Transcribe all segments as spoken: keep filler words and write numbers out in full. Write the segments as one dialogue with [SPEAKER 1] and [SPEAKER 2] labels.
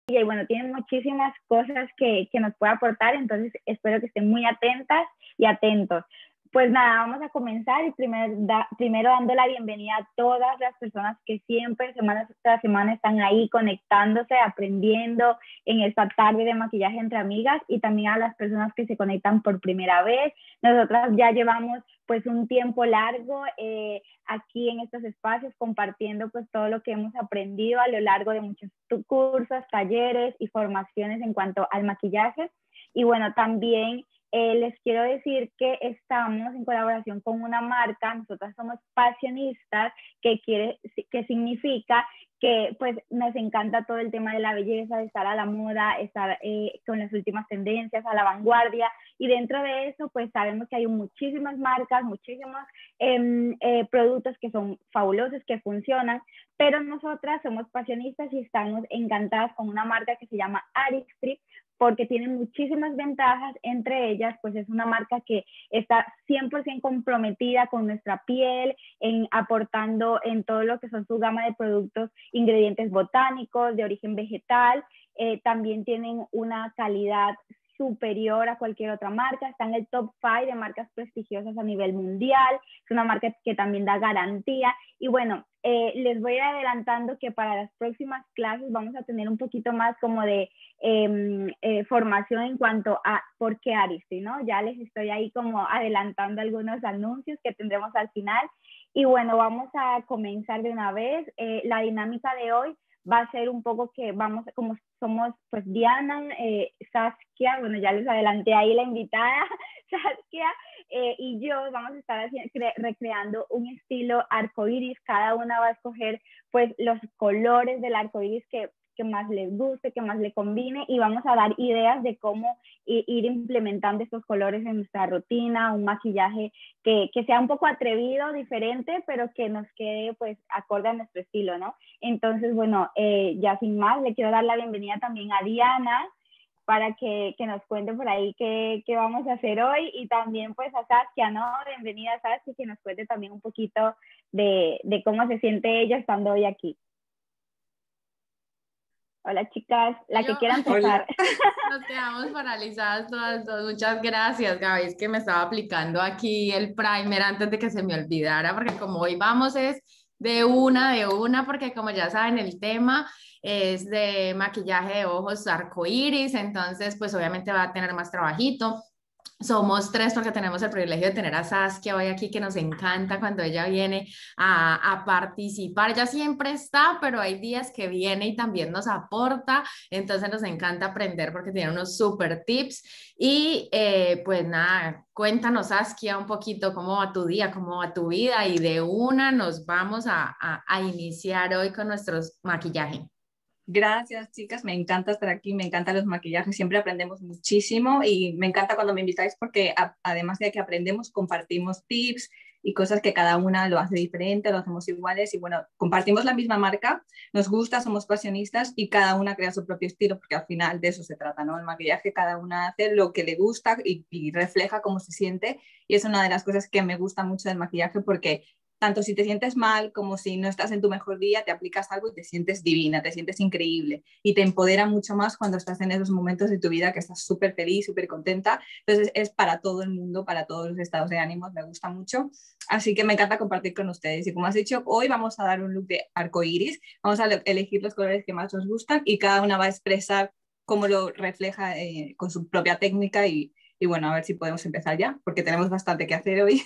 [SPEAKER 1] y bueno, tiene muchísimas cosas que, que nos puede aportar, entonces espero que estén muy atentas y atentos. Pues nada, vamos a comenzar y primero, da, primero dando la bienvenida a todas las personas que siempre, semana tras semana, están ahí conectándose, aprendiendo en esta tarde de maquillaje entre amigas, y también a las personas que se conectan por primera vez. Nosotras ya llevamos pues un tiempo largo eh, aquí en estos espacios compartiendo pues todo lo que hemos aprendido a lo largo de muchos cursos, talleres y formaciones en cuanto al maquillaje. Y bueno, también Eh, les quiero decir que estamos en colaboración con una marca. Nosotras somos Passionistas, que, quiere, que significa que pues nos encanta todo el tema de la belleza, de estar a la moda, estar eh, con las últimas tendencias, a la vanguardia, y dentro de eso pues sabemos que hay muchísimas marcas, muchísimos eh, eh, productos que son fabulosos, que funcionan, pero nosotras somos Passionistas y estamos encantadas con una marca que se llama Artistry, porque tiene muchísimas ventajas. Entre ellas, pues es una marca que está cien por ciento comprometida con nuestra piel, en aportando en todo lo que son su gama de productos, ingredientes botánicos, de origen vegetal. Eh, también tienen una calidad superior a cualquier otra marca, está en el top cinco de marcas prestigiosas a nivel mundial, es una marca que también da garantía. Y bueno, eh, les voy adelantando que para las próximas clases vamos a tener un poquito más como de eh, eh, formación en cuanto a por qué Artistry, ¿no? Ya les estoy ahí como adelantando algunos anuncios que tendremos al final. Y bueno, vamos a comenzar de una vez. Eh, la dinámica de hoy va a ser un poco que vamos, como somos pues Diana, eh, Saskia, bueno, ya les adelanté ahí la invitada, Saskia, eh, y yo vamos a estar haciendo, cre recreando un estilo arcoíris. Cada una va a escoger pues los colores del arcoíris que, que más les guste, que más le combine, y vamos a dar ideas de cómo ir implementando estos colores en nuestra rutina, un maquillaje que, que sea un poco atrevido, diferente, pero que nos quede pues acorde a nuestro estilo, ¿no? Entonces, bueno, eh, ya sin más, le quiero dar la bienvenida también a Diana para que, que nos cuente por ahí qué, qué vamos a hacer hoy, y también pues a Saskia, ¿no? Bienvenida Saskia, que nos cuente también un poquito de, de cómo se siente ella estando hoy aquí. Hola chicas, la
[SPEAKER 2] Yo,
[SPEAKER 1] que quiera empezar.
[SPEAKER 2] nos quedamos paralizadas todas dos. Muchas gracias, Gaby. Es que me estaba aplicando aquí el primer antes de que se me olvidara, porque como hoy vamos es de una, de una, porque como ya saben, el tema es de maquillaje de ojos arcoíris, entonces pues obviamente va a tener más trabajito. Somos tres porque tenemos el privilegio de tener a Saskia hoy aquí, que nos encanta cuando ella viene a, a participar. Ella siempre está, pero hay días que viene y también nos aporta. Entonces nos encanta aprender porque tiene unos super tips. Y eh, pues nada, cuéntanos, Saskia, un poquito cómo va tu día, cómo va tu vida, y de una nos vamos a, a, a iniciar hoy con nuestros maquillaje.
[SPEAKER 3] Gracias, chicas, me encanta estar aquí, me encantan los maquillajes, siempre aprendemos muchísimo y me encanta cuando me invitáis porque a, además de que aprendemos, compartimos tips y cosas que cada una lo hace diferente, lo hacemos iguales, y bueno, compartimos la misma marca, nos gusta, somos pasionistas y cada una crea su propio estilo, porque al final de eso se trata, ¿no? El maquillaje, cada una hace lo que le gusta y, y refleja cómo se siente, y es una de las cosas que me gusta mucho del maquillaje, porque tanto si te sientes mal como si no estás en tu mejor día, te aplicas algo y te sientes divina, te sientes increíble, y te empodera mucho más cuando estás en esos momentos de tu vida que estás súper feliz, súper contenta. Entonces es para todo el mundo, para todos los estados de ánimos, me gusta mucho. Así que me encanta compartir con ustedes. Y como has dicho, hoy vamos a dar un look de arcoíris, vamos a elegir los colores que más nos gustan y cada una va a expresar cómo lo refleja eh, con su propia técnica, y Y bueno, a ver si podemos empezar ya, porque tenemos bastante que hacer hoy.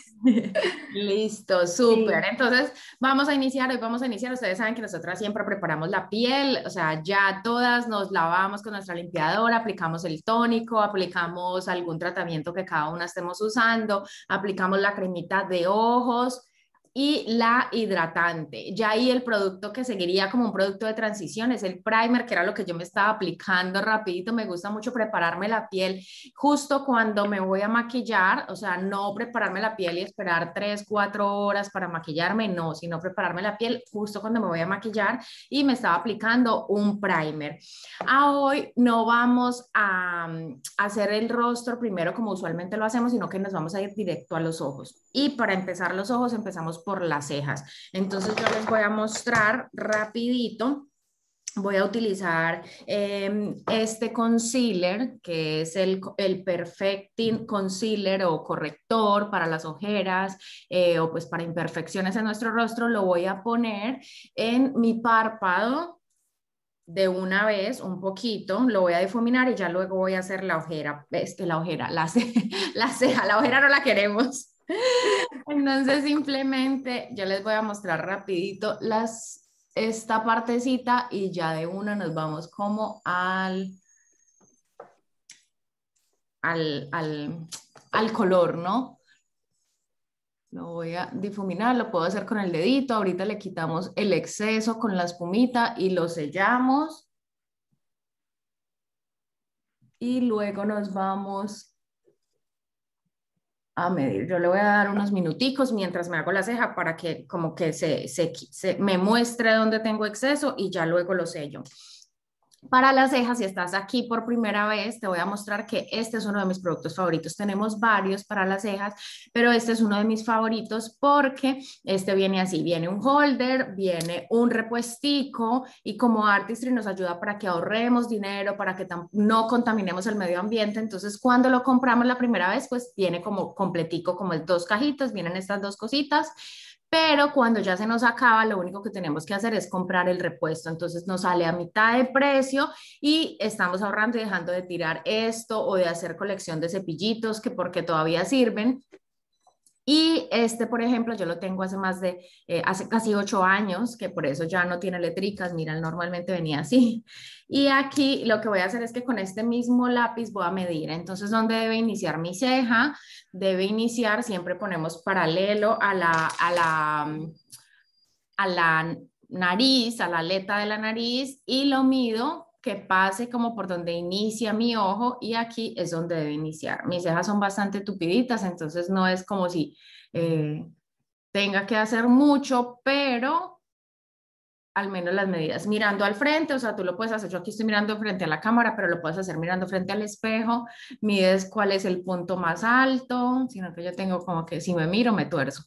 [SPEAKER 2] Listo, súper.
[SPEAKER 1] Sí.
[SPEAKER 2] Entonces, vamos a iniciar, hoy vamos a iniciar. Ustedes saben que nosotras siempre preparamos la piel, o sea, ya todas nos lavamos con nuestra limpiadora, aplicamos el tónico, aplicamos algún tratamiento que cada una estemos usando, aplicamos la cremita de ojos y la hidratante. Ya ahí el producto que seguiría como un producto de transición es el primer, que era lo que yo me estaba aplicando rapidito. Me gusta mucho prepararme la piel justo cuando me voy a maquillar, o sea, no prepararme la piel y esperar tres, cuatro horas para maquillarme, no, sino prepararme la piel justo cuando me voy a maquillar, y me estaba aplicando un primer. A hoy no vamos a, a hacer el rostro primero como usualmente lo hacemos, sino que nos vamos a ir directo a los ojos. Y para empezar los ojos empezamos por las cejas. Entonces yo les voy a mostrar rapidito voy a utilizar eh, este concealer, que es el, el Perfecting Concealer o corrector para las ojeras eh, o pues para imperfecciones en nuestro rostro. Lo voy a poner en mi párpado de una vez, un poquito, lo voy a difuminar y ya luego voy a hacer la ojera, este, la ojera, la, ce la ceja, la ojera no la queremos. Entonces simplemente yo les voy a mostrar rapidito las, esta partecita y ya de una nos vamos como al, al, al, al color, ¿no? Lo voy a difuminar, lo puedo hacer con el dedito, ahorita le quitamos el exceso con la espumita y lo sellamos. Y luego nos vamos a medir. Yo le voy a dar unos minuticos mientras me hago la ceja para que como que se, se, se me muestre dónde tengo exceso y ya luego lo sello. Para las cejas, si estás aquí por primera vez, te voy a mostrar que este es uno de mis productos favoritos. Tenemos varios para las cejas, pero este es uno de mis favoritos porque este viene así, viene un holder, viene un repuestico y como Artistry nos ayuda para que ahorremos dinero, para que no contaminemos el medio ambiente. Entonces, cuando lo compramos la primera vez, pues viene como completico, como el dos cajitas, vienen estas dos cositas. Pero cuando ya se nos acaba, lo único que tenemos que hacer es comprar el repuesto. Entonces nos sale a mitad de precio y estamos ahorrando y dejando de tirar esto o de hacer colección de cepillitos que porque todavía sirven. Y este, por ejemplo, yo lo tengo hace más de, eh, hace casi ocho años, que por eso ya no tiene letricas, mira, normalmente venía así. Y aquí lo que voy a hacer es que con este mismo lápiz voy a medir. Entonces, ¿dónde debe iniciar mi ceja? Debe iniciar, siempre ponemos paralelo a la, a la, a la nariz, a la aleta de la nariz y lo mido que pase como por donde inicia mi ojo y aquí es donde debe iniciar. Mis cejas son bastante tupiditas, entonces no es como si eh, tenga que hacer mucho, pero al menos las medidas mirando al frente, o sea, tú lo puedes hacer, yo aquí estoy mirando frente a la cámara, pero lo puedes hacer mirando frente al espejo, mides cuál es el punto más alto, sino que yo tengo como que si me miro me tuerzo.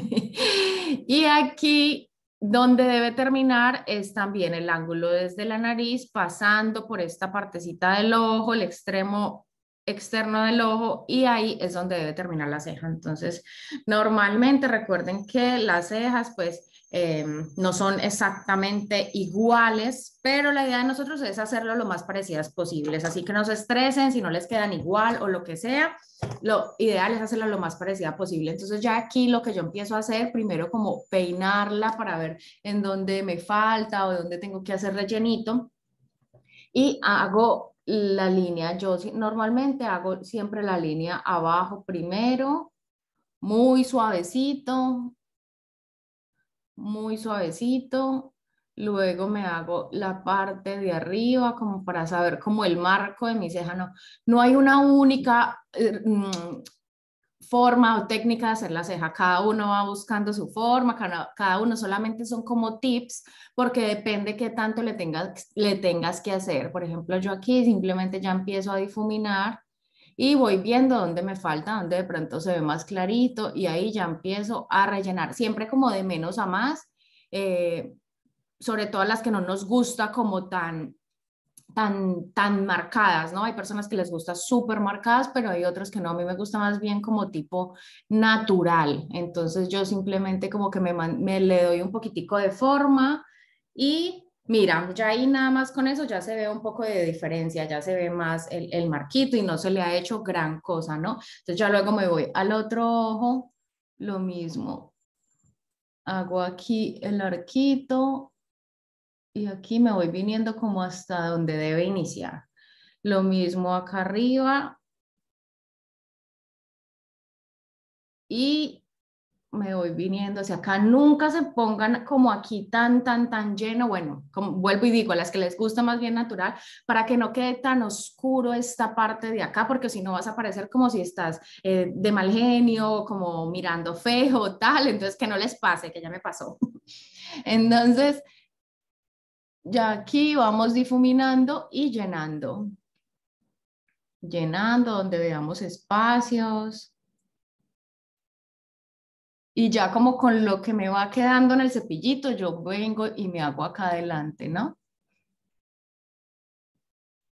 [SPEAKER 2] Y aquí donde debe terminar es también el ángulo desde la nariz, pasando por esta partecita del ojo, el extremo externo del ojo, y ahí es donde debe terminar la ceja. Entonces, normalmente recuerden que las cejas, pues, eh, no son exactamente iguales, pero la idea de nosotros es hacerlo lo más parecidas posibles, así que no se estresen si no les quedan igual o lo que sea. Lo ideal es hacerla lo más parecida posible. Entonces ya aquí lo que yo empiezo a hacer, primero como peinarla para ver en dónde me falta o dónde tengo que hacer rellenito y hago la línea. Yo normalmente hago siempre la línea abajo primero, muy suavecito, muy suavecito. Luego me hago la parte de arriba como para saber como el marco de mi ceja. No, no hay una única eh, forma o técnica de hacer la ceja. Cada uno va buscando su forma, cada, cada uno solamente son como tips porque depende qué tanto le tengas, le tengas que hacer. Por ejemplo, yo aquí simplemente ya empiezo a difuminar y voy viendo dónde me falta, dónde de pronto se ve más clarito y ahí ya empiezo a rellenar, siempre como de menos a más, eh, sobre todo las que no nos gusta como tan, tan, tan marcadas, ¿no? Hay personas que les gusta súper marcadas, pero hay otras que no, a mí me gusta más bien como tipo natural, entonces yo simplemente como que me, me le doy un poquitico de forma y mira, ya ahí nada más con eso ya se ve un poco de diferencia, ya se ve más el, el marquito y no se le ha hecho gran cosa, ¿no? Entonces ya luego me voy al otro ojo, lo mismo. Hago aquí el arquito y aquí me voy viniendo como hasta donde debe iniciar. Lo mismo acá arriba y me voy viniendo hacia acá. Nunca se pongan como aquí tan, tan, tan lleno. Bueno, como vuelvo y digo, a las que les gusta más bien natural, para que no quede tan oscuro esta parte de acá, porque si no vas a parecer como si estás eh, de mal genio, como mirando feo, tal. Entonces, que no les pase, que ya me pasó. Entonces, ya aquí vamos difuminando y llenando. Llenando donde veamos espacios. Y ya como con lo que me va quedando en el cepillito, yo vengo y me hago acá adelante, ¿no?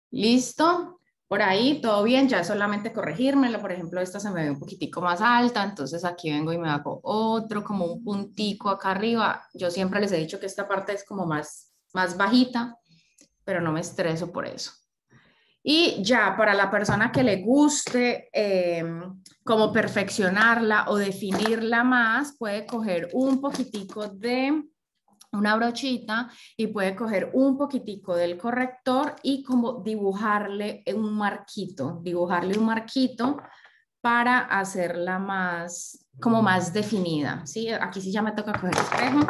[SPEAKER 2] Listo. Por ahí todo bien, ya es solamente corregírmelo. Por ejemplo, esta se me ve un poquitico más alta, entonces aquí vengo y me hago otro, como un puntico acá arriba. Yo siempre les he dicho que esta parte es como más, más bajita, pero no me estreso por eso. Y ya para la persona que le guste eh, como perfeccionarla o definirla más, puede coger un poquitico de una brochita y puede coger un poquitico del corrector y como dibujarle un marquito, dibujarle un marquito para hacerla más, como más definida, ¿sí? Aquí sí ya me toca coger espejo.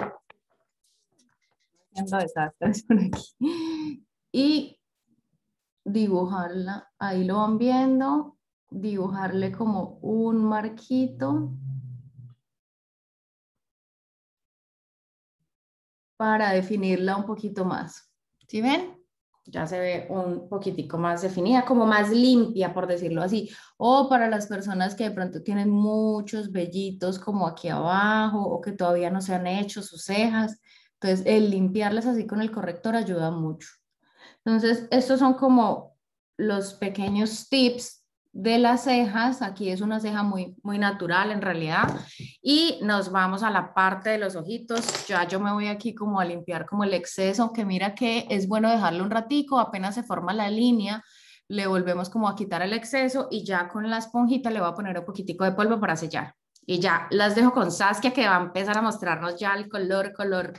[SPEAKER 2] Haciendo desastres por aquí. Y dibujarla, ahí lo van viendo, dibujarle como un marquito para definirla un poquito más. ¿Sí ven? Ya se ve un poquitico más definida, como más limpia, por decirlo así. O para las personas que de pronto tienen muchos vellitos como aquí abajo o que todavía no se han hecho sus cejas. Entonces, el limpiarlas así con el corrector ayuda mucho. Entonces, estos son como los pequeños tips de las cejas. Aquí es una ceja muy, muy natural en realidad. Y nos vamos a la parte de los ojitos. Ya yo me voy aquí como a limpiar como el exceso, que mira que es bueno dejarlo un ratico, apenas se forma la línea, le volvemos como a quitar el exceso y ya con la esponjita le voy a poner un poquitico de polvo para sellar. Y ya las dejo con Saskia, que va a empezar a mostrarnos ya el color, color.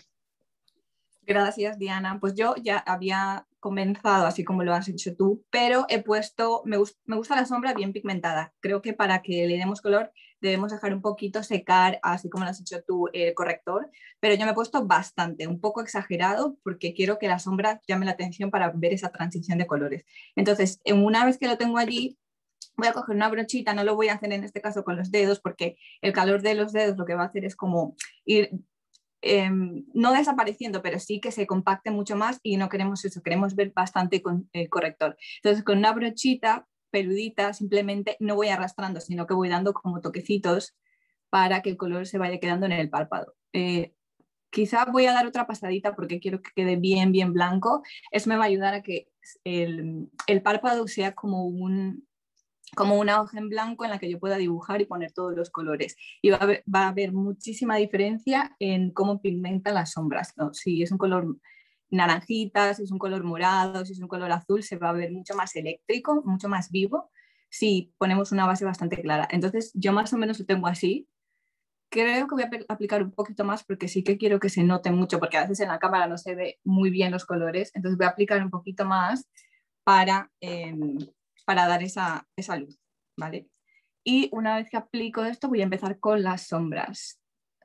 [SPEAKER 3] Gracias, Diana. Pues yo ya había comenzado así como lo has hecho tú, pero he puesto, me, gust, me gusta la sombra bien pigmentada. Creo que para que le demos color debemos dejar un poquito secar, así como lo has hecho tú, el corrector, pero yo me he puesto bastante, un poco exagerado, porque quiero que la sombra llame la atención para ver esa transición de colores. Entonces, una vez que lo tengo allí, voy a coger una brochita, no lo voy a hacer en este caso con los dedos, porque el calor de los dedos lo que va a hacer es como ir Eh, no desapareciendo, pero sí que se compacte mucho más y no queremos eso, queremos ver bastante con el corrector. Entonces con una brochita peludita simplemente no voy arrastrando, sino que voy dando como toquecitos para que el color se vaya quedando en el párpado. Eh, quizá voy a dar otra pasadita porque quiero que quede bien, bien blanco. Eso me va a ayudar a que el, el párpado sea como un, como una hoja en blanco en la que yo pueda dibujar y poner todos los colores. Y va a haber, va a haber muchísima diferencia en cómo pigmentan las sombras, ¿no? Si es un color naranjita, si es un color morado, si es un color azul, se va a ver mucho más eléctrico, mucho más vivo, si ponemos una base bastante clara. Entonces yo más o menos lo tengo así. Creo que voy a aplicar un poquito más porque sí que quiero que se note mucho, porque a veces en la cámara no se ve muy bien los colores, entonces voy a aplicar un poquito más para... Eh, para dar esa, esa luz, ¿vale? Y una vez que aplico esto voy a empezar con las sombras.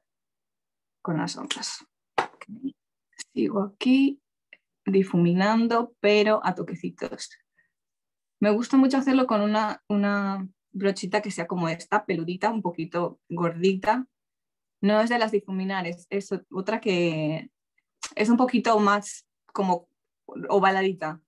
[SPEAKER 3] Con las sombras. Okay. Sigo aquí difuminando, pero a toquecitos. Me gusta mucho hacerlo con una, una brochita que sea como esta, peludita, un poquito gordita. No es de las difuminares, es otra que es un poquito más como ovaladita.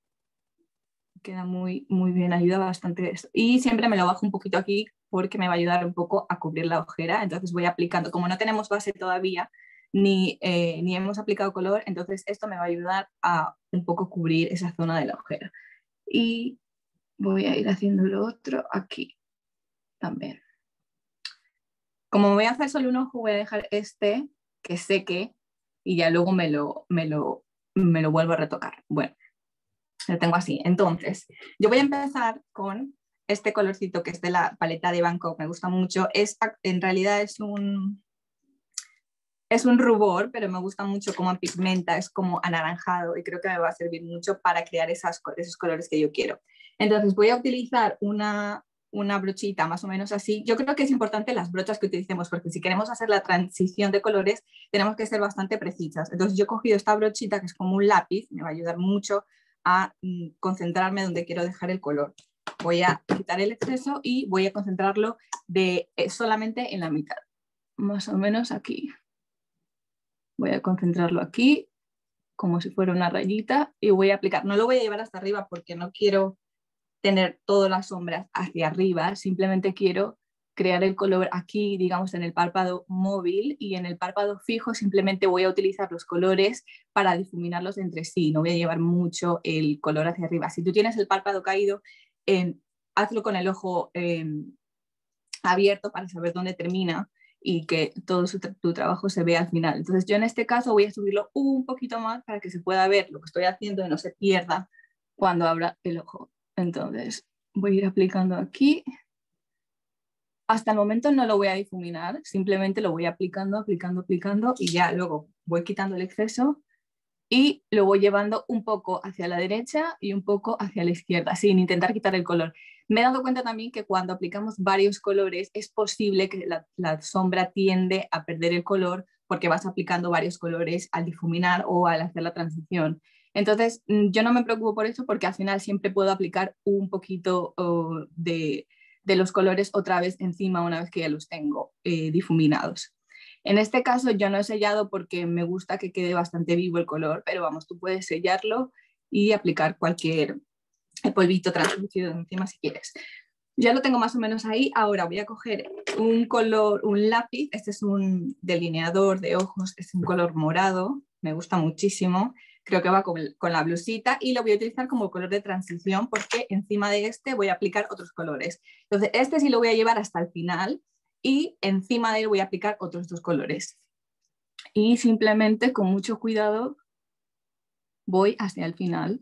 [SPEAKER 3] Queda muy, muy bien, ayuda bastante esto. Y siempre me lo bajo un poquito aquí porque me va a ayudar un poco a cubrir la ojera. Entonces voy aplicando, como no tenemos base todavía, ni, eh, ni hemos aplicado color, entonces esto me va a ayudar a un poco cubrir esa zona de la ojera. Y voy a ir haciendo lo otro aquí también. Como me voy a hacer solo un ojo, voy a dejar este que seque y ya luego me lo, me lo, me lo vuelvo a retocar. Bueno. Lo tengo así. Entonces, yo voy a empezar con este colorcito que es de la paleta de Bangkok, me gusta mucho. Es, en realidad es un, es un rubor, pero me gusta mucho cómo pigmenta, es como anaranjado y creo que me va a servir mucho para crear esas, esos colores que yo quiero. Entonces voy a utilizar una, una brochita más o menos así. Yo creo que es importante las brochas que utilicemos porque si queremos hacer la transición de colores tenemos que ser bastante precisas. Entonces yo he cogido esta brochita que es como un lápiz, me va a ayudar mucho a mm, concentrarme donde quiero dejar el color. Voy a quitar el exceso y voy a concentrarlo de, eh, solamente en la mitad, más o menos aquí. Voy a concentrarlo aquí, como si fuera una rayita, y voy a aplicar. No lo voy a llevar hasta arriba porque no quiero tener todas las sombras hacia arriba, simplemente quiero crear el color aquí, digamos, en el párpado móvil, y en el párpado fijo simplemente voy a utilizar los colores para difuminarlos entre sí, no voy a llevar mucho el color hacia arriba. Si tú tienes el párpado caído, eh, hazlo con el ojo eh, abierto para saber dónde termina y que todo su, tu trabajo se vea al final. Entonces yo en este caso voy a subirlo un poquito más para que se pueda ver lo que estoy haciendo y no se pierda cuando abra el ojo. Entonces voy a ir aplicando aquí. Hasta el momento no lo voy a difuminar, simplemente lo voy aplicando, aplicando, aplicando y ya luego voy quitando el exceso y lo voy llevando un poco hacia la derecha y un poco hacia la izquierda, sin intentar quitar el color. Me he dado cuenta también que cuando aplicamos varios colores es posible que la, la sombra tiende a perder el color porque vas aplicando varios colores al difuminar o al hacer la transición. Entonces, yo no me preocupo por eso porque al final siempre puedo aplicar un poquito oh, de, de los colores otra vez encima una vez que ya los tengo eh, difuminados. En este caso yo no he sellado porque me gusta que quede bastante vivo el color, pero vamos, tú puedes sellarlo y aplicar cualquier polvito translúcido encima si quieres. Ya lo tengo más o menos ahí. Ahora voy a coger un color, un lápiz. Este es un delineador de ojos, es un color morado, me gusta muchísimo. Creo que va con, el, con la blusita y lo voy a utilizar como color de transición porque encima de este voy a aplicar otros colores. Entonces este sí lo voy a llevar hasta el final y encima de él voy a aplicar otros dos colores. Y simplemente con mucho cuidado voy hacia el final.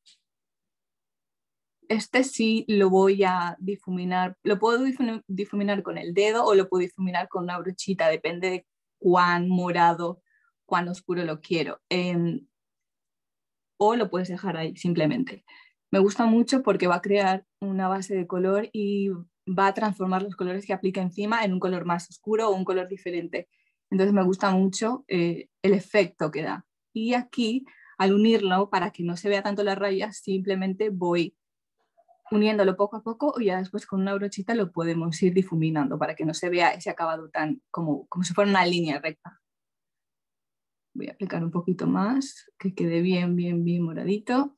[SPEAKER 3] Este sí lo voy a difuminar, lo puedo difuminar con el dedo o lo puedo difuminar con una brochita, depende de cuán morado, cuán oscuro lo quiero. Eh, o lo puedes dejar ahí simplemente. Me gusta mucho porque va a crear una base de color y va a transformar los colores que aplica encima en un color más oscuro o un color diferente. Entonces me gusta mucho eh, el efecto que da. Y aquí, al unirlo, para que no se vea tanto las rayas, simplemente voy uniéndolo poco a poco y ya después con una brochita lo podemos ir difuminando para que no se vea ese acabado tan como, como si fuera una línea recta. Voy a aplicar un poquito más, que quede bien, bien, bien moradito.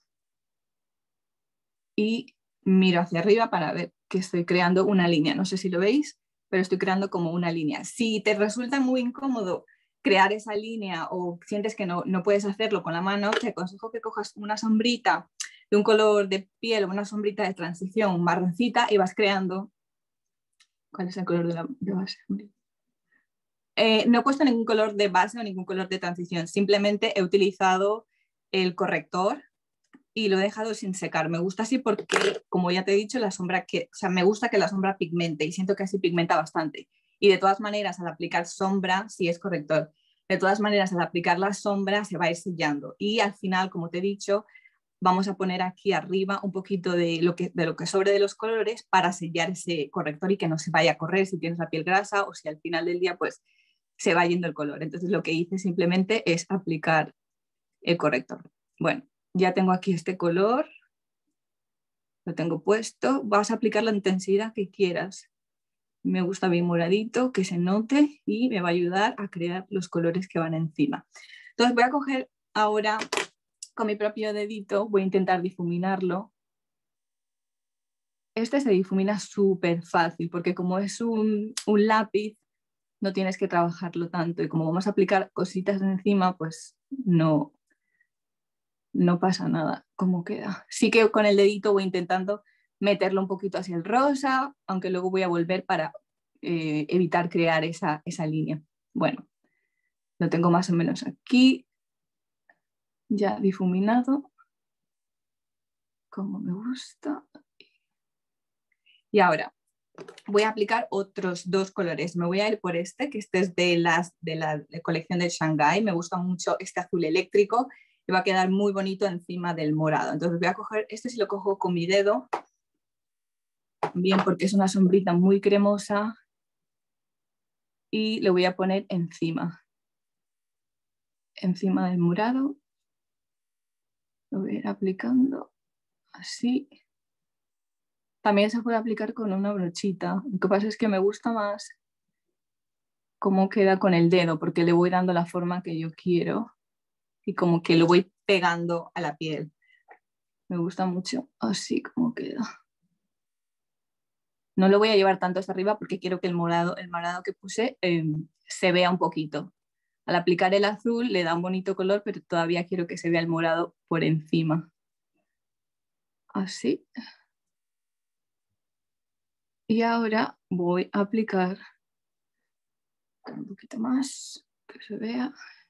[SPEAKER 3] Y miro hacia arriba para ver que estoy creando una línea. No sé si lo veis, pero estoy creando como una línea. Si te resulta muy incómodo crear esa línea o sientes que no, no puedes hacerlo con la mano, te aconsejo que cojas una sombrita de un color de piel o una sombrita de transición marroncita y vas creando. ¿Cuál es el color de la de base? Eh, no he puesto ningún color de base o ningún color de transición, simplemente he utilizado el corrector y lo he dejado sin secar. Me gusta así porque, como ya te he dicho, la sombra que, o sea, me gusta que la sombra pigmente y siento que así pigmenta bastante. Y de todas maneras, al aplicar sombra, sí es corrector. De todas maneras, al aplicar la sombra se va a ir sellando. Y al final, como te he dicho, vamos a poner aquí arriba un poquito de lo que, de lo que sobre de los colores para sellar ese corrector y que no se vaya a correr si tienes la piel grasa o si al final del día pues se va yendo el color. Entonces lo que hice simplemente es aplicar el corrector. Bueno, ya tengo aquí este color, lo tengo puesto, vas a aplicar la intensidad que quieras. Me gusta bien moradito, que se note y me va a ayudar a crear los colores que van encima. Entonces voy a coger ahora con mi propio dedito, voy a intentar difuminarlo. Este se difumina súper fácil porque como es un, un lápiz, no tienes que trabajarlo tanto y como vamos a aplicar cositas encima, pues no, no pasa nada. ¿Cómo queda? Sí que con el dedito voy intentando meterlo un poquito hacia el rosa, aunque luego voy a volver para eh, evitar crear esa, esa línea. Bueno, lo tengo más o menos aquí, ya difuminado, como me gusta. Y ahora voy a aplicar otros dos colores. Me voy a ir por este, que este es de, las, de la de colección de Shanghai. Me gusta mucho este azul eléctrico y va a quedar muy bonito encima del morado. Entonces voy a coger, este si lo cojo con mi dedo, bien, porque es una sombrita muy cremosa y lo voy a poner encima, encima del morado. Lo voy a ir aplicando así. También se puede aplicar con una brochita. Lo que pasa es que me gusta más cómo queda con el dedo, porque le voy dando la forma que yo quiero y como que lo voy pegando a la piel. Me gusta mucho así como queda. No lo voy a llevar tanto hasta arriba porque quiero que el morado, el morado que puse eh, se vea un poquito. Al aplicar el azul le da un bonito color, pero todavía quiero que se vea el morado por encima. Así. Y ahora voy a aplicar un poquito más, que se vea.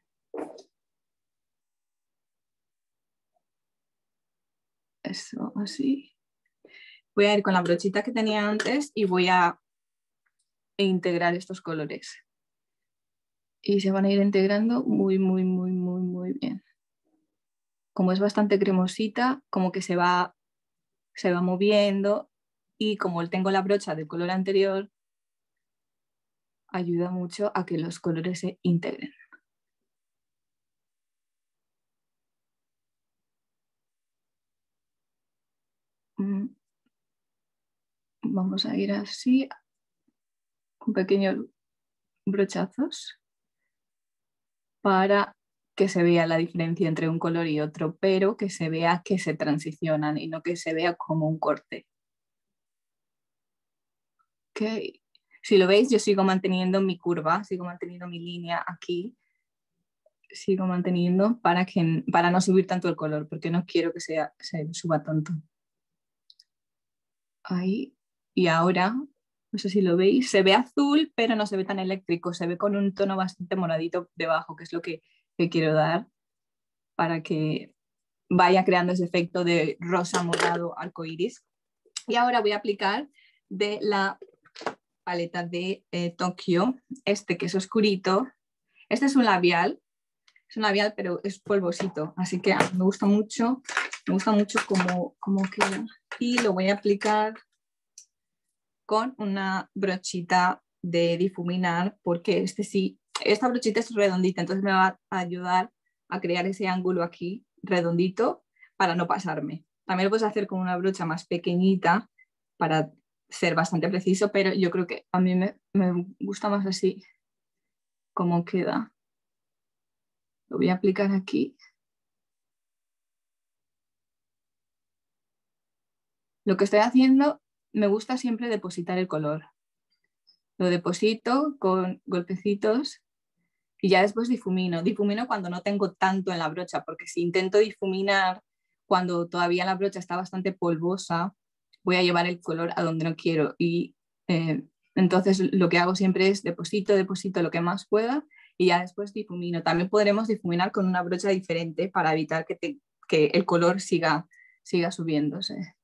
[SPEAKER 3] Eso, así. Voy a ir con la brochita que tenía antes y voy a integrar estos colores. Y se van a ir integrando muy, muy, muy, muy, muy bien. Como es bastante cremosita, como que se va, se va moviendo, y como tengo la brocha del color anterior, ayuda mucho a que los colores se integren. Vamos a ir así, con pequeños brochazos, para que se vea la diferencia entre un color y otro, pero que se vea que se transicionan y no que se vea como un corte. Okay. Si lo veis, yo sigo manteniendo mi curva, sigo manteniendo mi línea aquí, sigo manteniendo para, que, para no subir tanto el color, porque no quiero que sea, se suba tanto. Ahí. Y ahora, no sé si lo veis, se ve azul, pero no se ve tan eléctrico, se ve con un tono bastante moradito debajo, que es lo que, que quiero dar, para que vaya creando ese efecto de rosa, morado, arcoíris. Y ahora voy a aplicar de la paleta de eh, Tokio, este que es oscurito. Este es un labial, es un labial pero es polvosito, así que me gusta mucho, me gusta mucho cómo, cómo queda. Y lo voy a aplicar con una brochita de difuminar, porque este sí, esta brochita es redondita, entonces me va a ayudar a crear ese ángulo aquí redondito para no pasarme. También lo puedes hacer con una brocha más pequeñita para ser bastante preciso, pero yo creo que a mí me, me gusta más así como queda. Lo voy a aplicar aquí. Lo que estoy haciendo, me gusta siempre depositar el color. Lo deposito con golpecitos y ya después difumino. Difumino cuando no tengo tanto en la brocha, porque si intento difuminar cuando todavía la brocha está bastante polvosa, voy a llevar el color a donde no quiero. Y eh, entonces lo que hago siempre es deposito, deposito lo que más pueda y ya después difumino. También podremos difuminar con una brocha diferente para evitar que, te, que el color siga, siga subiéndose.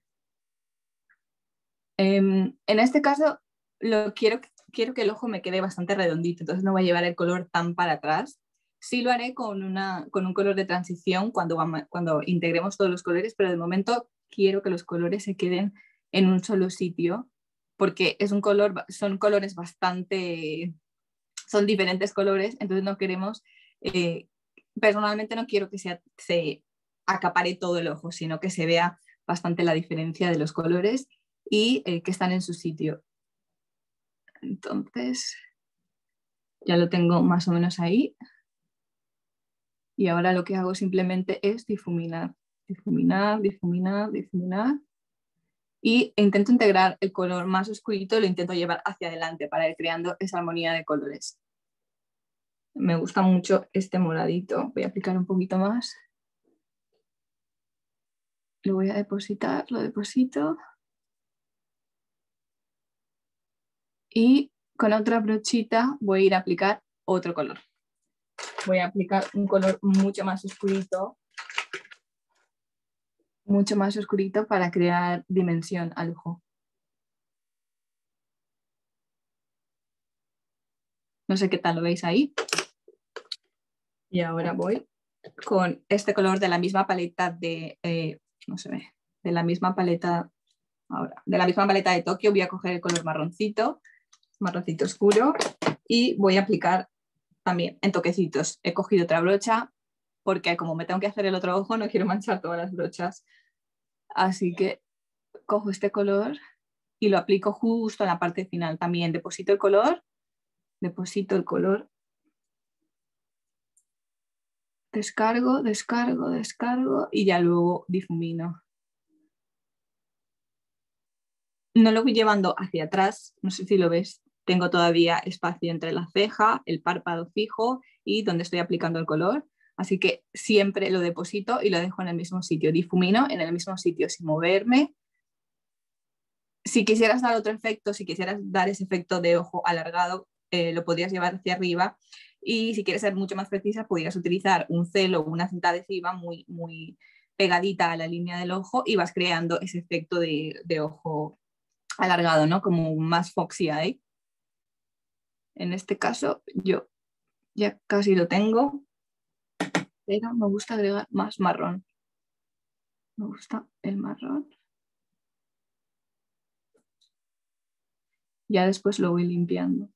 [SPEAKER 3] Eh, en este caso, lo quiero, quiero que el ojo me quede bastante redondito, entonces no voy a llevar el color tan para atrás. Sí lo haré con, una, con un color de transición cuando, vamos, cuando integremos todos los colores, pero de momento quiero que los colores se queden en un solo sitio, porque es un color, son colores bastante, son diferentes colores, entonces no queremos, eh, personalmente no quiero que sea, se acapare todo el ojo, sino que se vea bastante la diferencia de los colores y eh, que están en su sitio. Entonces, ya lo tengo más o menos ahí. Y ahora lo que hago simplemente es difuminar, difuminar, difuminar, difuminar. Y intento integrar el color más oscurito, lo intento llevar hacia adelante para ir creando esa armonía de colores. Me gusta mucho este moradito. Voy a aplicar un poquito más. Lo voy a depositar, lo deposito. Y con otra brochita voy a ir a aplicar otro color. Voy a aplicar un color mucho más oscurito, mucho más oscurito para crear dimensión al ojo. No sé qué tal lo veis ahí. Y ahora voy con este color de la misma paleta de, eh, no se ve, de la misma paleta, ahora, de la misma paleta de Tokio. Voy a coger el color marroncito, marroncito oscuro, y voy a aplicar también en toquecitos. He cogido otra brocha porque como me tengo que hacer el otro ojo no quiero manchar todas las brochas. Así que cojo este color y lo aplico justo en la parte final. También deposito el color, deposito el color, descargo, descargo, descargo y ya luego difumino. no lo voy llevando hacia atrás, no sé si lo ves, tengo todavía espacio entre la ceja, el párpado fijo y donde estoy aplicando el color, así que siempre lo deposito y lo dejo en el mismo sitio, difumino en el mismo sitio sin moverme. Si quisieras dar otro efecto, si quisieras dar ese efecto de ojo alargado, eh, lo podrías llevar hacia arriba, y si quieres ser mucho más precisa, podrías utilizar un celo o una cinta adhesiva muy, muy pegadita a la línea del ojo y vas creando ese efecto de, de ojo alargado, ¿no? Como más foxy eye. En este caso yo ya casi lo tengo, pero me gusta agregar más marrón. Me gusta el marrón. Ya después lo voy limpiando.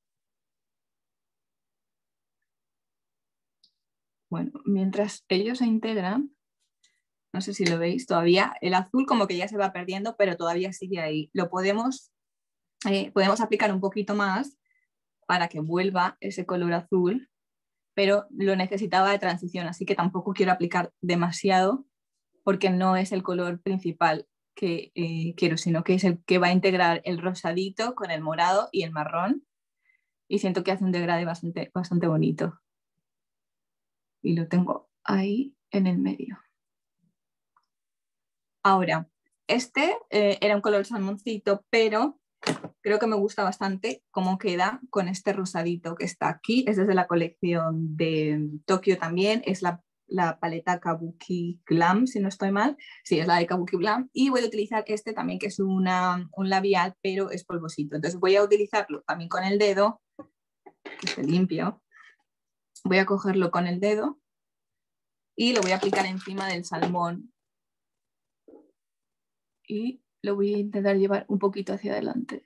[SPEAKER 3] Bueno, mientras ellos se integran, no sé si lo veis, todavía el azul como que ya se va perdiendo, pero todavía sigue ahí. Lo podemos, eh, podemos aplicar un poquito más para que vuelva ese color azul, pero lo necesitaba de transición, así que tampoco quiero aplicar demasiado porque no es el color principal que eh, quiero, sino que es el que va a integrar el rosadito con el morado y el marrón, y siento que hace un degradé bastante, bastante bonito. Y lo tengo ahí en el medio. Ahora, este eh, era un color salmoncito, pero creo que me gusta bastante cómo queda con este rosadito que está aquí. Es desde la colección de Tokio también, es la, la paleta Kabuki Glam, si no estoy mal. Sí, es la de Kabuki Glam. Y voy a utilizar este también, que es una, un labial, pero es polvosito. Entonces voy a utilizarlo también con el dedo, que esté limpio. Voy a cogerlo con el dedo y lo voy a aplicar encima del salmón. Y lo voy a intentar llevar un poquito hacia adelante.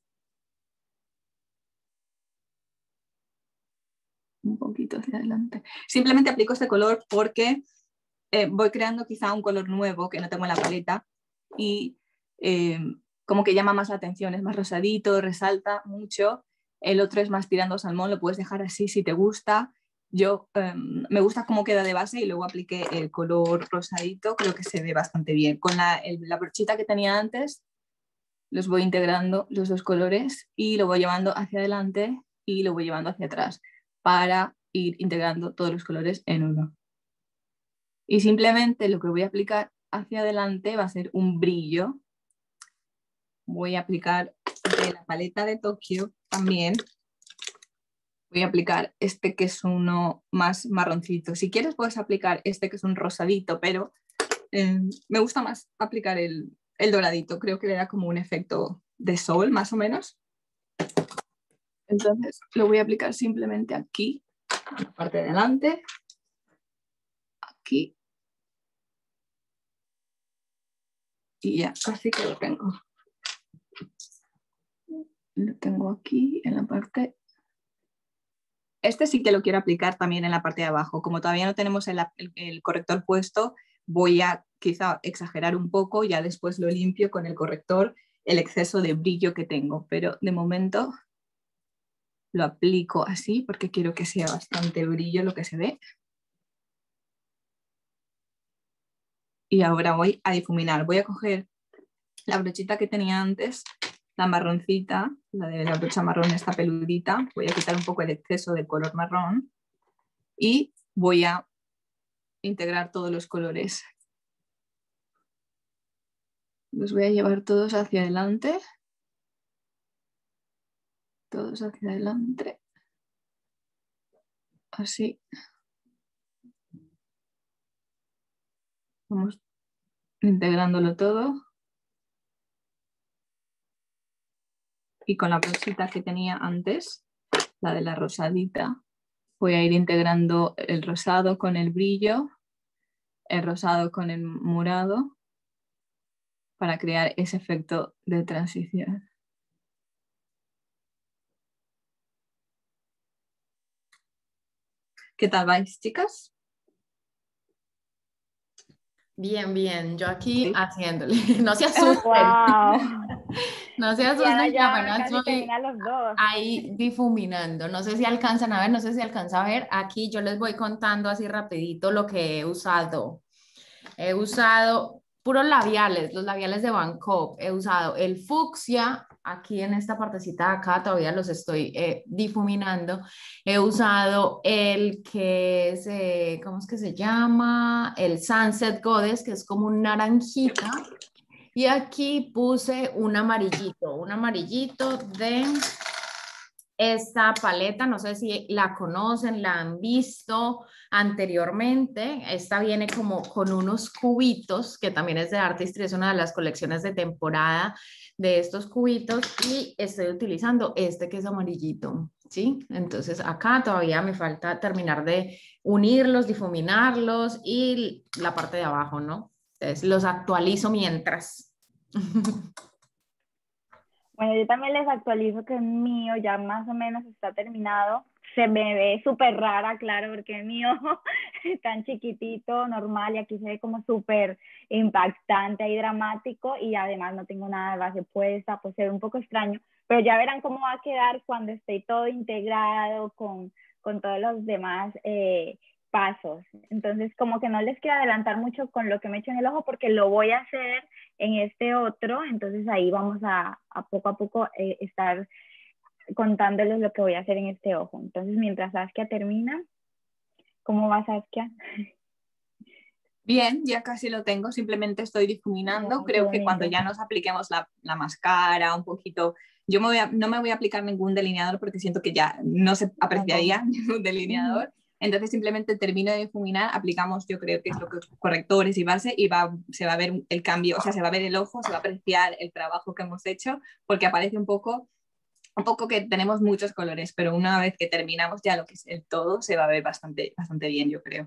[SPEAKER 3] Un poquito hacia adelante. Simplemente aplico este color porque eh, voy creando quizá un color nuevo que no tengo en la paleta y eh, como que llama más la atención, es más rosadito, resalta mucho. El otro es más tirando salmón, lo puedes dejar así si te gusta. Yo eh, me gusta cómo queda de base y luego apliqué el color rosadito, creo que se ve bastante bien. Con la, el, la brochita que tenía antes, los voy integrando los dos colores y lo voy llevando hacia adelante y lo voy llevando hacia atrás para ir integrando todos los colores en uno. Y simplemente lo que voy a aplicar hacia adelante va a ser un brillo. Voy a aplicar de la paleta de Tokio también. Voy a aplicar este que es uno más marroncito. Si quieres puedes aplicar este que es un rosadito, pero eh, me gusta más aplicar el, el doradito. Creo que le da como un efecto de sol, más o menos. Entonces lo voy a aplicar simplemente aquí, en la parte de delante. Aquí. Y ya, casi que lo tengo. Lo tengo aquí en la parte. Este sí que lo quiero aplicar también en la parte de abajo. Como todavía no tenemos el, el, el corrector puesto, voy a quizá exagerar un poco, ya después lo limpio con el corrector, el exceso de brillo que tengo. Pero de momento lo aplico así porque quiero que sea bastante brillo lo que se ve. Y ahora voy a difuminar. Voy a coger la brochita que tenía antes, la marroncita, la de la brocha marrón, esta peludita. Voy a quitar un poco el exceso de color marrón y voy a integrar todos los colores. Los voy a llevar todos hacia adelante. Todos hacia adelante. Así. Vamos integrándolo todo. Y con la brochita que tenía antes, la de la rosadita, voy a ir integrando el rosado con el brillo, el rosado con el morado, para crear ese efecto de transición. ¿Qué tal vais, chicas?
[SPEAKER 2] Bien, bien, yo aquí
[SPEAKER 3] Sí.
[SPEAKER 2] haciéndole, no se asusten,
[SPEAKER 1] Wow.
[SPEAKER 2] no se
[SPEAKER 1] Y Ana
[SPEAKER 2] asusten, que
[SPEAKER 1] ya
[SPEAKER 2] apenas
[SPEAKER 1] casi
[SPEAKER 2] estoy
[SPEAKER 1] termina los dos.
[SPEAKER 2] ahí difuminando, no sé si alcanzan a ver, no sé si alcanza a ver, aquí yo les voy contando así rapidito lo que he usado. He usado puros labiales, los labiales de Bangkok. He usado el fucsia, aquí en esta partecita de acá todavía los estoy eh, difuminando. He usado el que es, eh, ¿cómo es que se llama? El Sunset Goddess, que es como un naranjita. Y aquí puse un amarillito, un amarillito de esta paleta, no sé si la conocen, la han visto anteriormente. Esta viene como con unos cubitos, que también es de Artistry, es una de las colecciones de temporada de estos cubitos, y estoy utilizando este que es amarillito, ¿sí? Entonces acá todavía me falta terminar de unirlos, difuminarlos y la parte de abajo, ¿no? Entonces los actualizo mientras.
[SPEAKER 1] Bueno, yo también les actualizo que el mío ya más o menos está terminado. Se me ve súper rara, claro, porque el mío es tan chiquitito, normal, y aquí se ve como súper impactante y dramático, y además no tengo nada de base puesta, pues se ve un poco extraño, pero ya verán cómo va a quedar cuando esté todo integrado con, con todos los demás eh, pasos. Entonces, como que no les quiero adelantar mucho con lo que me echo en el ojo, porque lo voy a hacer en este otro, entonces ahí vamos a, a poco a poco eh, estar contándoles lo que voy a hacer en este ojo. Entonces, mientras Saskia termina, ¿cómo va Saskia?
[SPEAKER 3] Bien, ya casi lo tengo, simplemente estoy difuminando.
[SPEAKER 1] Oh, qué
[SPEAKER 3] Creo que cuando
[SPEAKER 1] bonito.
[SPEAKER 3] ya nos apliquemos la, la máscara un poquito, yo me voy a, no me voy a aplicar ningún delineador porque siento que ya no se apreciaría ningún delineador. Uh-huh. Entonces simplemente termino de difuminar, aplicamos yo creo que es lo que correctores y base, y va, se va a ver el cambio, o sea, se va a ver el ojo, se va a apreciar el trabajo que hemos hecho, porque aparece un poco, un poco que tenemos muchos colores, pero una vez que terminamos ya lo que es el todo, se va a ver bastante, bastante bien, yo creo.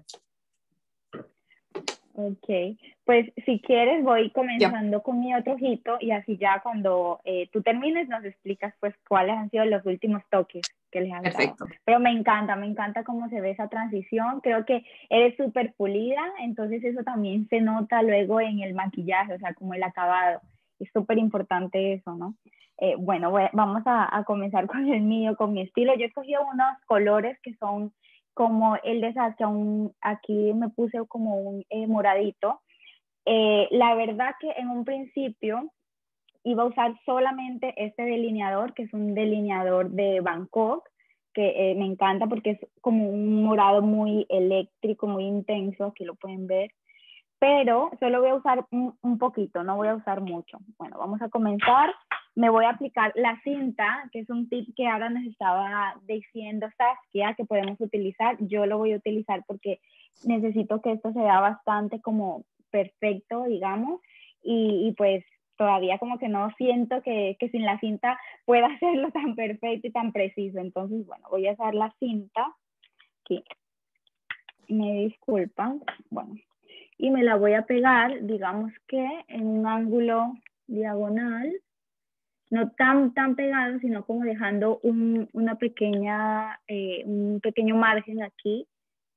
[SPEAKER 1] Ok, pues si quieres voy comenzando
[SPEAKER 3] Ya.
[SPEAKER 1] con mi otro ojito, y así ya cuando eh, tú termines nos explicas pues cuáles han sido los últimos toques que les has
[SPEAKER 3] Perfecto.
[SPEAKER 1] dado. Pero me encanta, me encanta cómo se ve esa transición. Creo que eres súper pulida, entonces eso también se nota luego en el maquillaje, o sea, como el acabado. Es súper importante eso, ¿no? Eh, bueno, voy, vamos a, a comenzar con el mío, con mi estilo. Yo he escogido unos colores que son como el de Saskia, un, aquí me puse como un eh, moradito. Eh, la verdad que en un principio iba a usar solamente este delineador, que es un delineador de Bangkok, que eh, me encanta porque es como un morado muy eléctrico, muy intenso, aquí lo pueden ver. Pero solo voy a usar un, un poquito, no voy a usar mucho. Bueno, vamos a comenzar. Me voy a aplicar la cinta, que es un tip que ahora nos estaba diciendo Saskia que podemos utilizar. Yo lo voy a utilizar porque necesito que esto se vea bastante como perfecto, digamos, y, y pues todavía como que no siento que, que sin la cinta pueda hacerlo tan perfecto y tan preciso. Entonces, bueno, voy a usar la cinta, aquí, me disculpan, bueno, y me la voy a pegar, digamos que en un ángulo diagonal, no tan, tan pegado, sino como dejando un, una pequeña, eh, un pequeño margen aquí,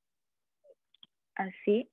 [SPEAKER 1] así.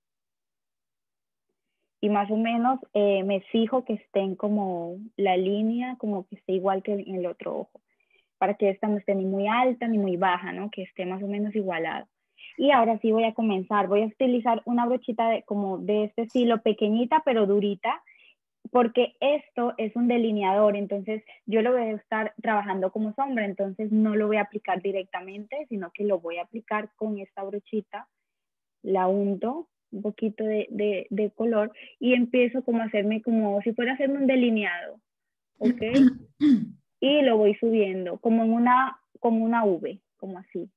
[SPEAKER 1] Y más o menos eh, me fijo que estén como la línea, como que esté igual que en el otro ojo, para que esta no esté ni muy alta ni muy baja, ¿no? Que esté más o menos igualado. Y ahora sí voy a comenzar. Voy a utilizar una brochita de, como de este estilo, pequeñita pero durita, porque esto es un delineador, entonces yo lo voy a estar trabajando como sombra, entonces no lo voy a aplicar directamente, sino que lo voy a aplicar con esta brochita, la unto un poquito de, de, de color y empiezo como a hacerme como si fuera a hacerme un delineado, ¿ok? Y lo voy subiendo como en una, como una V, como así.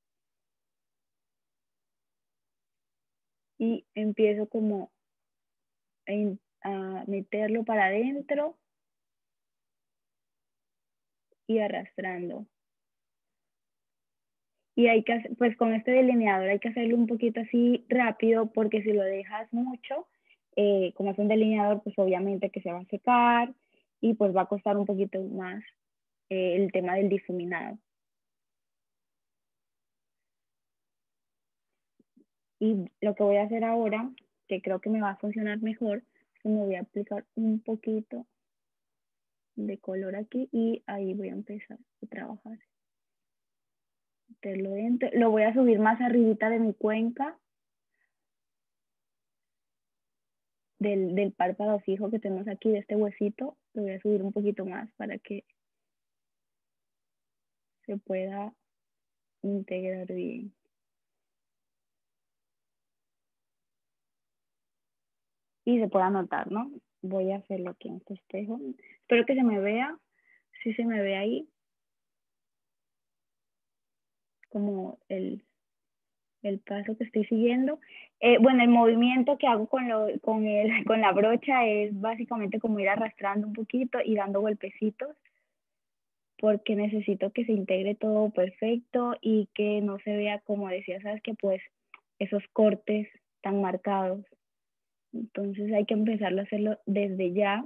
[SPEAKER 1] Y empiezo como a, a meterlo para adentro y arrastrando. Y hay que, pues con este delineador hay que hacerlo un poquito así rápido, porque si lo dejas mucho, eh, como es un delineador, pues obviamente que se va a secar y pues va a costar un poquito más eh, el tema del difuminado. Y lo que voy a hacer ahora, que creo que me va a funcionar mejor, es que me voy a aplicar un poquito de color aquí y ahí voy a empezar a trabajar. Meterlo dentro. Lo voy a subir más arribita de mi cuenca. del, del párpado fijo que tenemos aquí, de este huesito. Lo voy a subir un poquito más para que se pueda integrar bien. Y se pueda notar, ¿no? Voy a hacerlo aquí en este espejo. Espero que se me vea. Sí se me ve ahí. Como el, el paso que estoy siguiendo. Eh, bueno, el movimiento que hago con, lo, con, el, con la brocha es básicamente como ir arrastrando un poquito y dando golpecitos, porque necesito que se integre todo perfecto y que no se vea, como decía, sabes que pues esos cortes tan marcados. Entonces hay que empezarlo a hacerlo desde ya.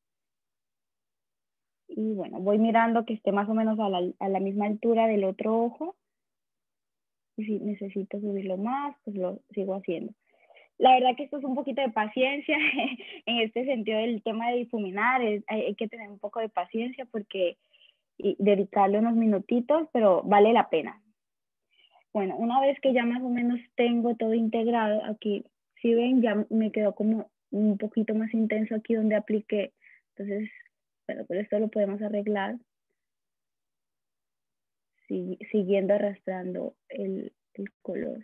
[SPEAKER 1] Y bueno, voy mirando que esté más o menos a la, a la misma altura del otro ojo. Y si necesito subirlo más, pues lo sigo haciendo. La verdad que esto es un poquito de paciencia en este sentido del tema de difuminar. Es, hay, hay que tener un poco de paciencia porque y dedicarle unos minutitos, pero vale la pena. Bueno, una vez que ya más o menos tengo todo integrado, aquí, si ven, ya me quedó como un poquito más intenso aquí donde apliqué. Entonces, bueno, pero esto lo podemos arreglar si, siguiendo arrastrando el, el color.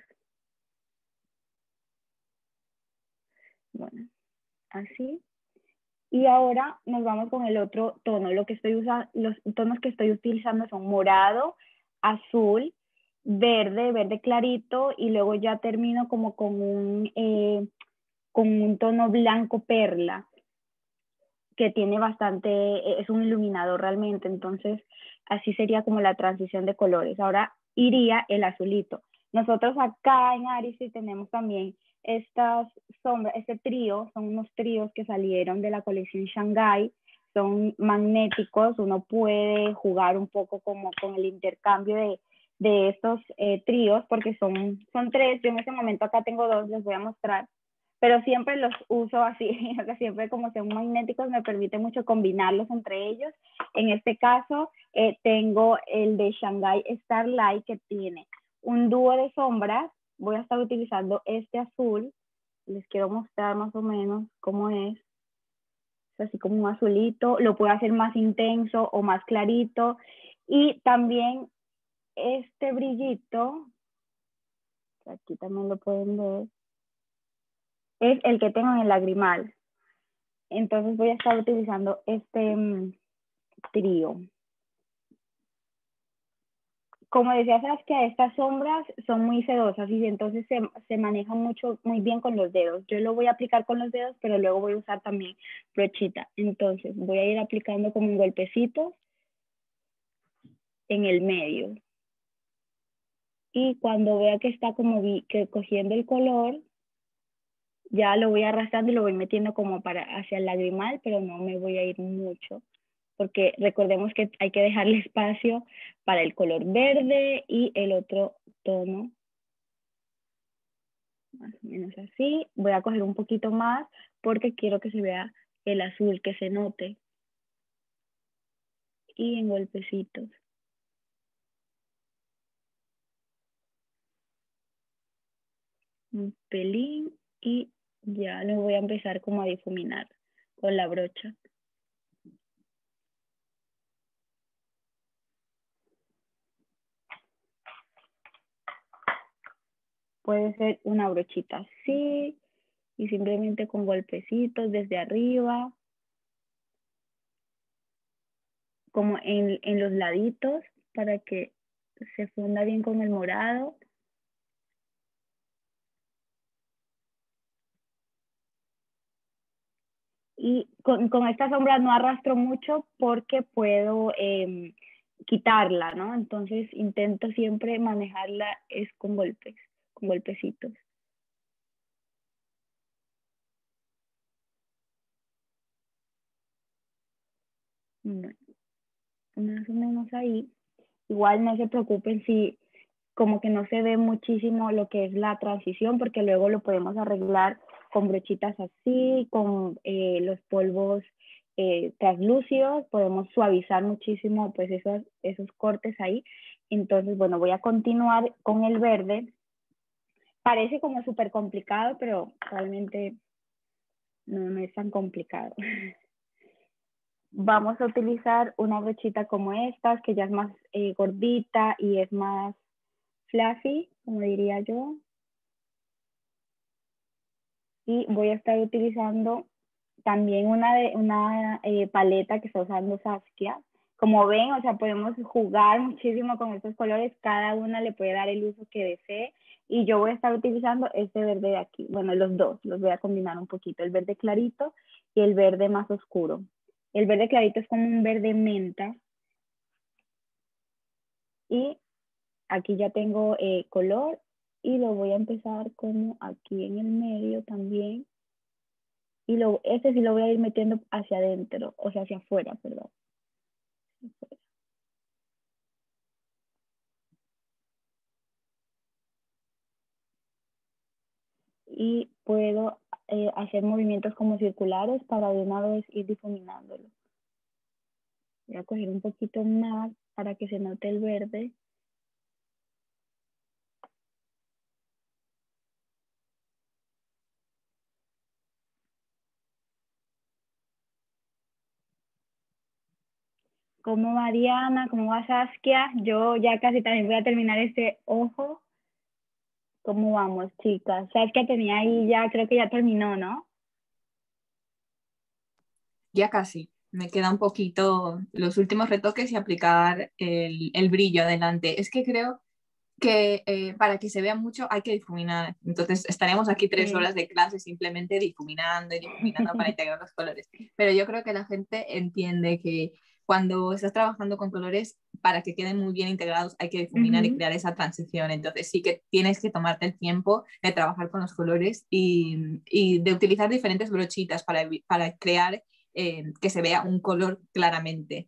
[SPEAKER 1] Bueno, así. Y ahora nos vamos con el otro tono. Lo que estoy usando, los tonos que estoy utilizando son morado, azul, verde, verde clarito, y luego ya termino como con un, eh, con un tono blanco perla, que tiene bastante, es un iluminador realmente. Entonces, así sería como la transición de colores. Ahora iría el azulito. Nosotros acá en Arisi tenemos también estas sombras, este trío, son unos tríos que salieron de la colección Shanghai, son magnéticos, uno puede jugar un poco como con el intercambio de, de estos eh, tríos, porque son, son tres, yo en este momento acá tengo dos, les voy a mostrar, pero siempre los uso así, o sea, siempre como son magnéticos me permite mucho combinarlos entre ellos. En este caso eh, tengo el de Shanghai Starlight, que tiene un dúo de sombras. Voy a estar utilizando este azul, les quiero mostrar más o menos cómo es. Es así como un azulito, lo puedo hacer más intenso o más clarito. Y también este brillito, aquí también lo pueden ver, es el que tengo en el lagrimal. Entonces voy a estar utilizando este um, trío. Como decía, sabes que estas sombras son muy sedosas y entonces se, se manejan mucho, muy bien con los dedos. Yo lo voy a aplicar con los dedos, pero luego voy a usar también brochita. Entonces voy a ir aplicando como un golpecito en el medio. Y cuando vea que está como vi, que cogiendo el color, ya lo voy arrastrando y lo voy metiendo como para hacia el lagrimal, pero no me voy a ir mucho, porque recordemos que hay que dejarle espacio para el color verde y el otro tono, más o menos así. Voy a coger un poquito más porque quiero que se vea el azul, que se note. Y en golpecitos. Un pelín y ya lo voy a empezar como a difuminar con la brocha. Puede ser una brochita así y simplemente con golpecitos desde arriba, como en, en los laditos para que se funda bien con el morado. Y con, con esta sombra no arrastro mucho porque puedo eh, quitarla, ¿no? Entonces intento siempre manejarla es con golpes, con golpecitos. Bueno, más o menos ahí. Igual no se preocupen si como que no se ve muchísimo lo que es la transición, porque luego lo podemos arreglar con brochitas así, con eh, los polvos eh, translúcidos, podemos suavizar muchísimo pues esos, esos cortes ahí. Entonces, bueno, voy a continuar con el verde. Parece como súper complicado, pero realmente no, no es tan complicado. Vamos a utilizar una brochita como esta, que ya es más eh, gordita y es más fluffy, como diría yo. Y voy a estar utilizando también una, de, una eh, paleta que está usando Saskia. Como ven, o sea, podemos jugar muchísimo con estos colores, cada una le puede dar el uso que desee. Y yo voy a estar utilizando este verde de aquí, bueno, los dos, los voy a combinar un poquito, el verde clarito y el verde más oscuro. El verde clarito es como un verde menta. Y aquí ya tengo eh, color y lo voy a empezar como aquí en el medio también. Y lo, este sí lo voy a ir metiendo hacia adentro, o sea, hacia afuera, perdón. Y puedo eh, hacer movimientos como circulares para de una vez ir difuminándolo. Voy a coger un poquito más para que se note el verde. ¿Cómo va Diana? ¿Cómo va Saskia? Yo ya casi también voy a terminar este ojo. ¿Cómo vamos, chicas? Saskia tenía ahí ya, creo que ya terminó, ¿no?
[SPEAKER 3] Ya casi. Me queda un poquito los últimos retoques y aplicar el, el brillo adelante. Es que creo que eh, para que se vea mucho hay que difuminar. Entonces estaremos aquí tres
[SPEAKER 1] Sí.
[SPEAKER 3] horas de clase simplemente difuminando y difuminando para integrar los colores. Pero yo creo que la gente entiende que cuando estás trabajando con colores, para que queden muy bien integrados hay que difuminar uh-huh. y crear esa transición. Entonces sí que tienes que tomarte el tiempo de trabajar con los colores y, y de utilizar diferentes brochitas para, para crear eh, que se vea un color claramente.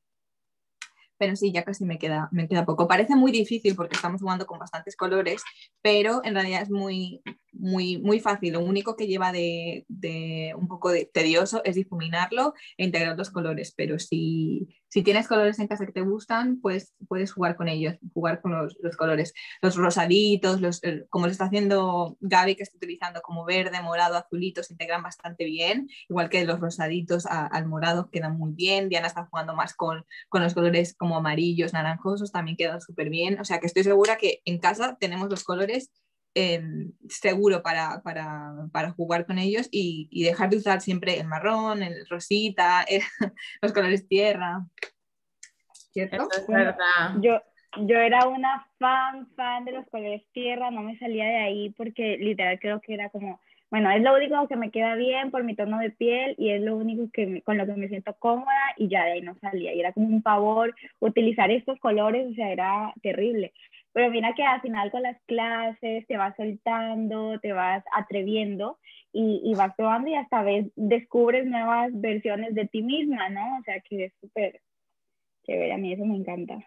[SPEAKER 3] Pero sí, ya casi me queda, me queda poco. Parece muy difícil porque estamos jugando con bastantes colores, pero en realidad es muy, muy, muy fácil. Lo único que lleva de, de un poco de tedioso es difuminarlo e integrar los colores, pero si, si tienes colores en casa que te gustan, pues puedes jugar con ellos, jugar con los, los colores. Los rosaditos, los, como lo está haciendo Gaby, que está utilizando como verde, morado, azulito, se integran bastante bien, igual que los rosaditos a, al morado quedan muy bien. Diana está jugando más con, con los colores como amarillos, naranjosos, también quedan súper bien. O sea que estoy segura que en casa tenemos los colores eh, seguro para, para, para jugar con ellos y, y dejar de usar siempre el marrón, el rosita, el, los colores tierra. ¿Cierto?
[SPEAKER 2] Eso es
[SPEAKER 1] bueno,
[SPEAKER 2] verdad.
[SPEAKER 1] Yo, yo era una fan, fan de los colores tierra, no me salía de ahí porque literal creo que era como, bueno, es lo único que me queda bien por mi tono de piel y es lo único que me, con lo que me siento cómoda y ya de ahí no salía. Y era como un pavor utilizar estos colores, o sea, era terrible. Pero mira que al final con las clases te vas soltando, te vas atreviendo y, y vas probando y hasta vez descubres nuevas versiones de ti misma, ¿no? O sea, que es súper chévere, a mí eso me encanta.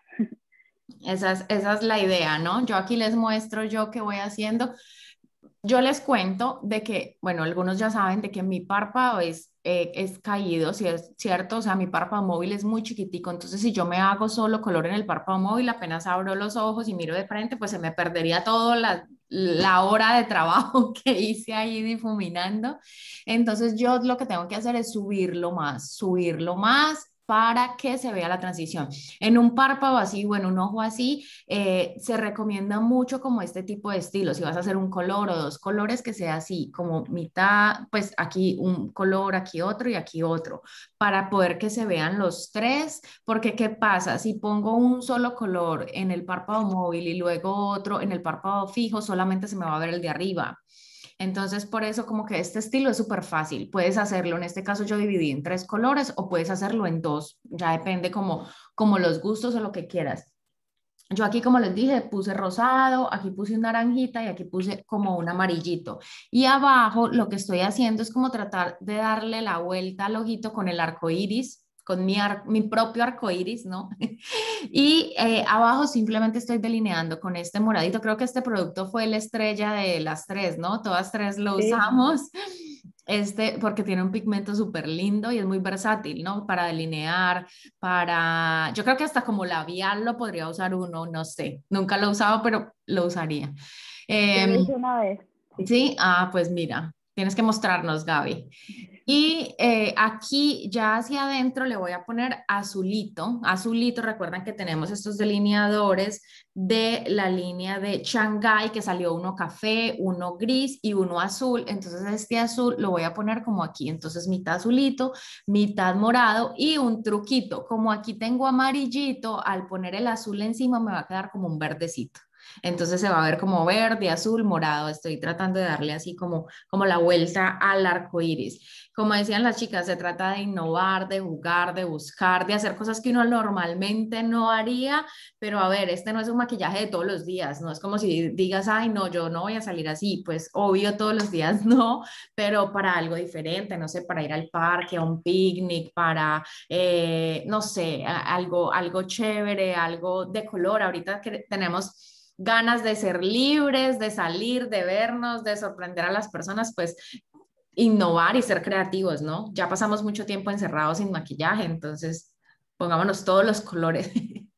[SPEAKER 2] Esa es, esa es la idea, ¿no? Yo aquí les muestro yo qué voy haciendo. Yo les cuento de que, bueno, algunos ya saben de que mi párpado es, eh, es caído, si es cierto, o sea, mi párpado móvil es muy chiquitico, entonces si yo me hago solo color en el párpado móvil, apenas abro los ojos y miro de frente, pues se me perdería toda la, la hora de trabajo que hice ahí difuminando. Entonces yo lo que tengo que hacer es subirlo más, subirlo más para que se vea la transición. En un párpado así o en un ojo así, eh, se recomienda mucho como este tipo de estilo, si vas a hacer un color o dos colores, que sea así, como mitad, pues aquí un color, aquí otro y aquí otro, para poder que se vean los tres, porque ¿qué pasa? Si pongo un solo color en el párpado móvil y luego otro en el párpado fijo, solamente se me va a ver el de arriba. Entonces, por eso como que este estilo es súper fácil. Puedes hacerlo, en este caso yo dividí en tres colores o puedes hacerlo en dos. Ya depende como, como los gustos o lo que quieras. Yo aquí, como les dije, puse rosado, aquí puse un naranjita y aquí puse como un amarillito. Y abajo lo que estoy haciendo es como tratar de darle la vuelta al ojito con el arco iris, con mi, ar mi propio arco iris, ¿no? Y eh, abajo simplemente estoy delineando con este moradito. Creo que este producto fue la estrella de las tres, ¿no? Todas tres lo
[SPEAKER 1] Sí.
[SPEAKER 2] usamos. Este, porque tiene un pigmento súper lindo y es muy versátil, ¿no? Para delinear, para... Yo creo que hasta como labial lo podría usar uno, no sé. Nunca lo he usado, pero lo usaría. Eh,
[SPEAKER 1] Yo lo hice una vez. Sí.
[SPEAKER 2] sí, ah, pues mira, tienes que mostrarnos, Gaby. Y eh, aquí ya hacia adentro le voy a poner azulito. Azulito, recuerdan que tenemos estos delineadores de la línea de Shanghai, que salió uno café, uno gris y uno azul. Entonces este azul lo voy a poner como aquí. Entonces mitad azulito, mitad morado y un truquito. Como aquí tengo amarillito, al poner el azul encima me va a quedar como un verdecito. Entonces se va a ver como verde, azul, morado. Estoy tratando de darle así como, como la vuelta al arco iris. Como decían las chicas, se trata de innovar, de jugar, de buscar, de hacer cosas que uno normalmente no haría, pero a ver, este no es un maquillaje de todos los días, no es como si digas, ay, no, yo no voy a salir así, pues obvio todos los días no, pero para algo diferente, no sé, para ir al parque, a un picnic, para, eh, no sé, a- algo, algo chévere, algo de color. Ahorita que tenemos ganas de ser libres, de salir, de vernos, de sorprender a las personas, pues innovar y ser creativos, ¿no? Ya pasamos mucho tiempo encerrados sin maquillaje, entonces pongámonos todos los colores.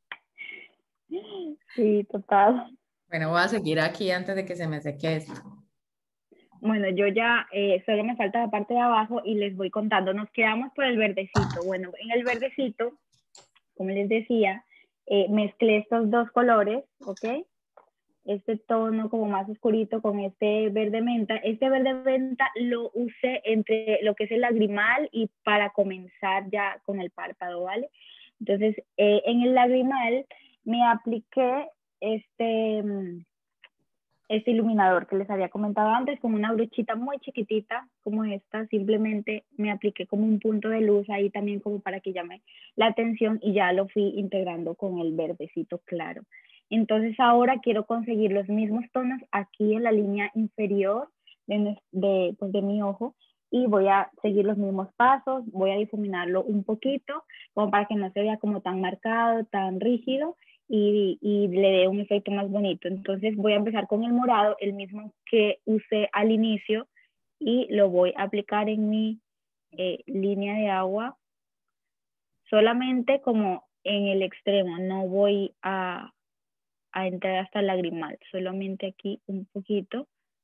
[SPEAKER 1] Sí, total.
[SPEAKER 2] Bueno, voy a seguir aquí antes de que se me seque esto.
[SPEAKER 1] Bueno, yo ya eh, solo me falta la parte de abajo y les voy contando. Nos quedamos por el verdecito. Bueno, en el verdecito, como les decía, eh, mezclé estos dos colores, ¿ok? Este tono como más oscurito con este verde menta. Este verde menta lo usé entre lo que es el lagrimal y para comenzar ya con el párpado, ¿vale? Entonces, eh, en el lagrimal me apliqué este, este iluminador que les había comentado antes, con una brochita muy chiquitita como esta. Simplemente me apliqué como un punto de luz ahí también como para que llame la atención y ya lo fui integrando con el verdecito claro. Entonces ahora quiero conseguir los mismos tonos aquí en la línea inferior de, de, pues de mi ojo, y voy a seguir los mismos pasos. Voy a difuminarlo un poquito como para que no se vea como tan marcado, tan rígido, y, y le dé un efecto más bonito. Entonces voy a empezar con el morado, el mismo que usé al inicio, y lo voy a aplicar en mi eh, línea de agua, solamente como en el extremo. No voy a, a entrar hasta el lagrimal, solamente aquí un poquito.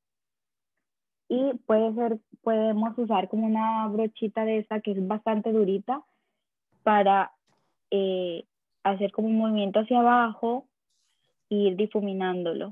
[SPEAKER 1] Y puede ser, podemos usar como una brochita de esta que es bastante durita para eh, hacer como un movimiento hacia abajo e ir difuminándolo.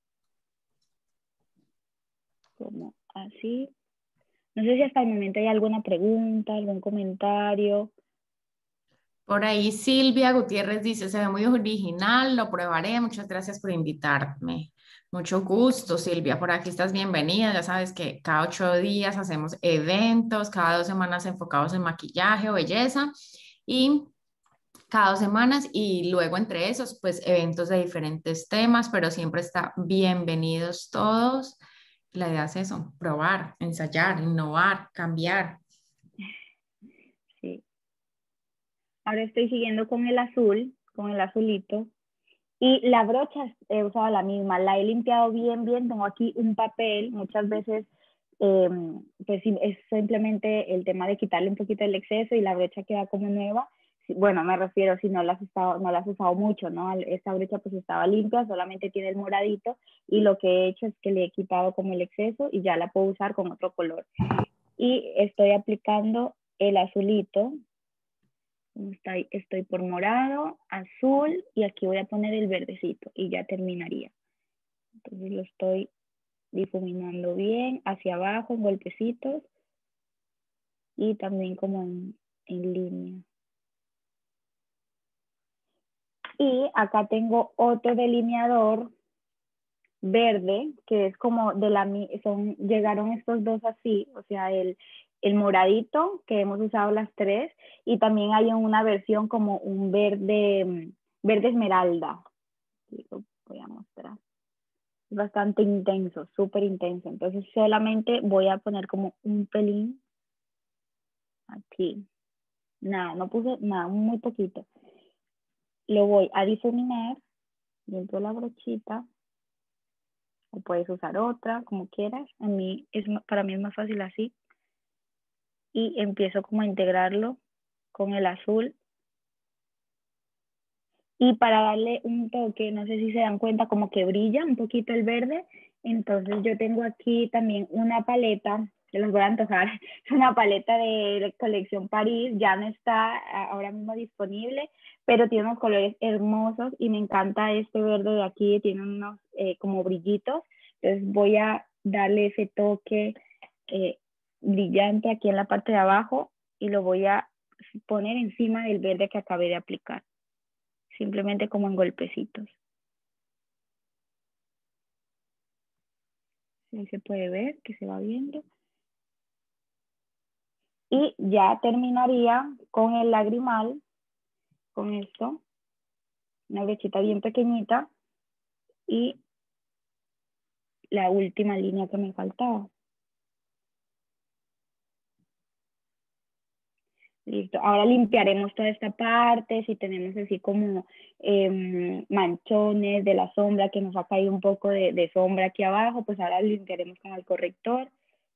[SPEAKER 1] Como así. No sé si hasta el momento hay alguna pregunta, algún comentario.
[SPEAKER 2] Por ahí Silvia Gutiérrez dice, se ve muy original, lo probaré, muchas gracias por invitarme. Mucho gusto, Silvia, por aquí estás bienvenida. Ya sabes que cada ocho días hacemos eventos, cada dos semanas enfocados en maquillaje o belleza y cada dos semanas y luego entre esos, pues eventos de diferentes temas, pero siempre está bienvenidos todos. La idea es eso, probar, ensayar, innovar, cambiar.
[SPEAKER 1] Sí. Ahora estoy siguiendo con el azul, con el azulito. Y la brocha he usado la misma, la he limpiado bien, bien. Tengo aquí un papel, muchas veces eh, pues es simplemente el tema de quitarle un poquito el exceso y la brocha queda como nueva. Bueno, me refiero si no la has usado, no la has usado mucho, ¿no? Esta brocha pues estaba limpia, solamente tiene el moradito, y lo que he hecho es que le he quitado como el exceso y ya la puedo usar con otro color. Y estoy aplicando el azulito. Estoy, estoy por morado, azul, y aquí voy a poner el verdecito y ya terminaría. Entonces lo estoy difuminando bien hacia abajo en golpecitos y también como en, en línea. Y acá tengo otro delineador verde que es como de la, son, llegaron estos dos así, o sea, el, el moradito que hemos usado las tres, y también hay una versión como un verde, verde esmeralda. Lo voy a mostrar. Es bastante intenso, súper intenso. Entonces solamente voy a poner como un pelín aquí. Nada, no puse nada, muy poquito. Lo voy a difuminar dentro de la brochita. O puedes usar otra, como quieras. A mí es, para mí es más fácil así. Y empiezo como a integrarlo con el azul. Y para darle un toque, no sé si se dan cuenta, como que brilla un poquito el verde. Entonces yo tengo aquí también una paleta se los voy a antojar. Es una paleta de colección París, ya no está ahora mismo disponible, pero tiene unos colores hermosos y me encanta este verde de aquí, tiene unos eh, como brillitos. Entonces voy a darle ese toque eh, brillante aquí en la parte de abajo y lo voy a poner encima del verde que acabé de aplicar, simplemente como en golpecitos. Ahí se puede ver que se va viendo. Y ya terminaría con el lagrimal, con esto, una brochita bien pequeñita y la última línea que me faltaba. Listo, ahora limpiaremos toda esta parte, si tenemos así como eh, manchones de la sombra, que nos ha caído un poco de, de sombra aquí abajo, pues ahora limpiaremos con el corrector.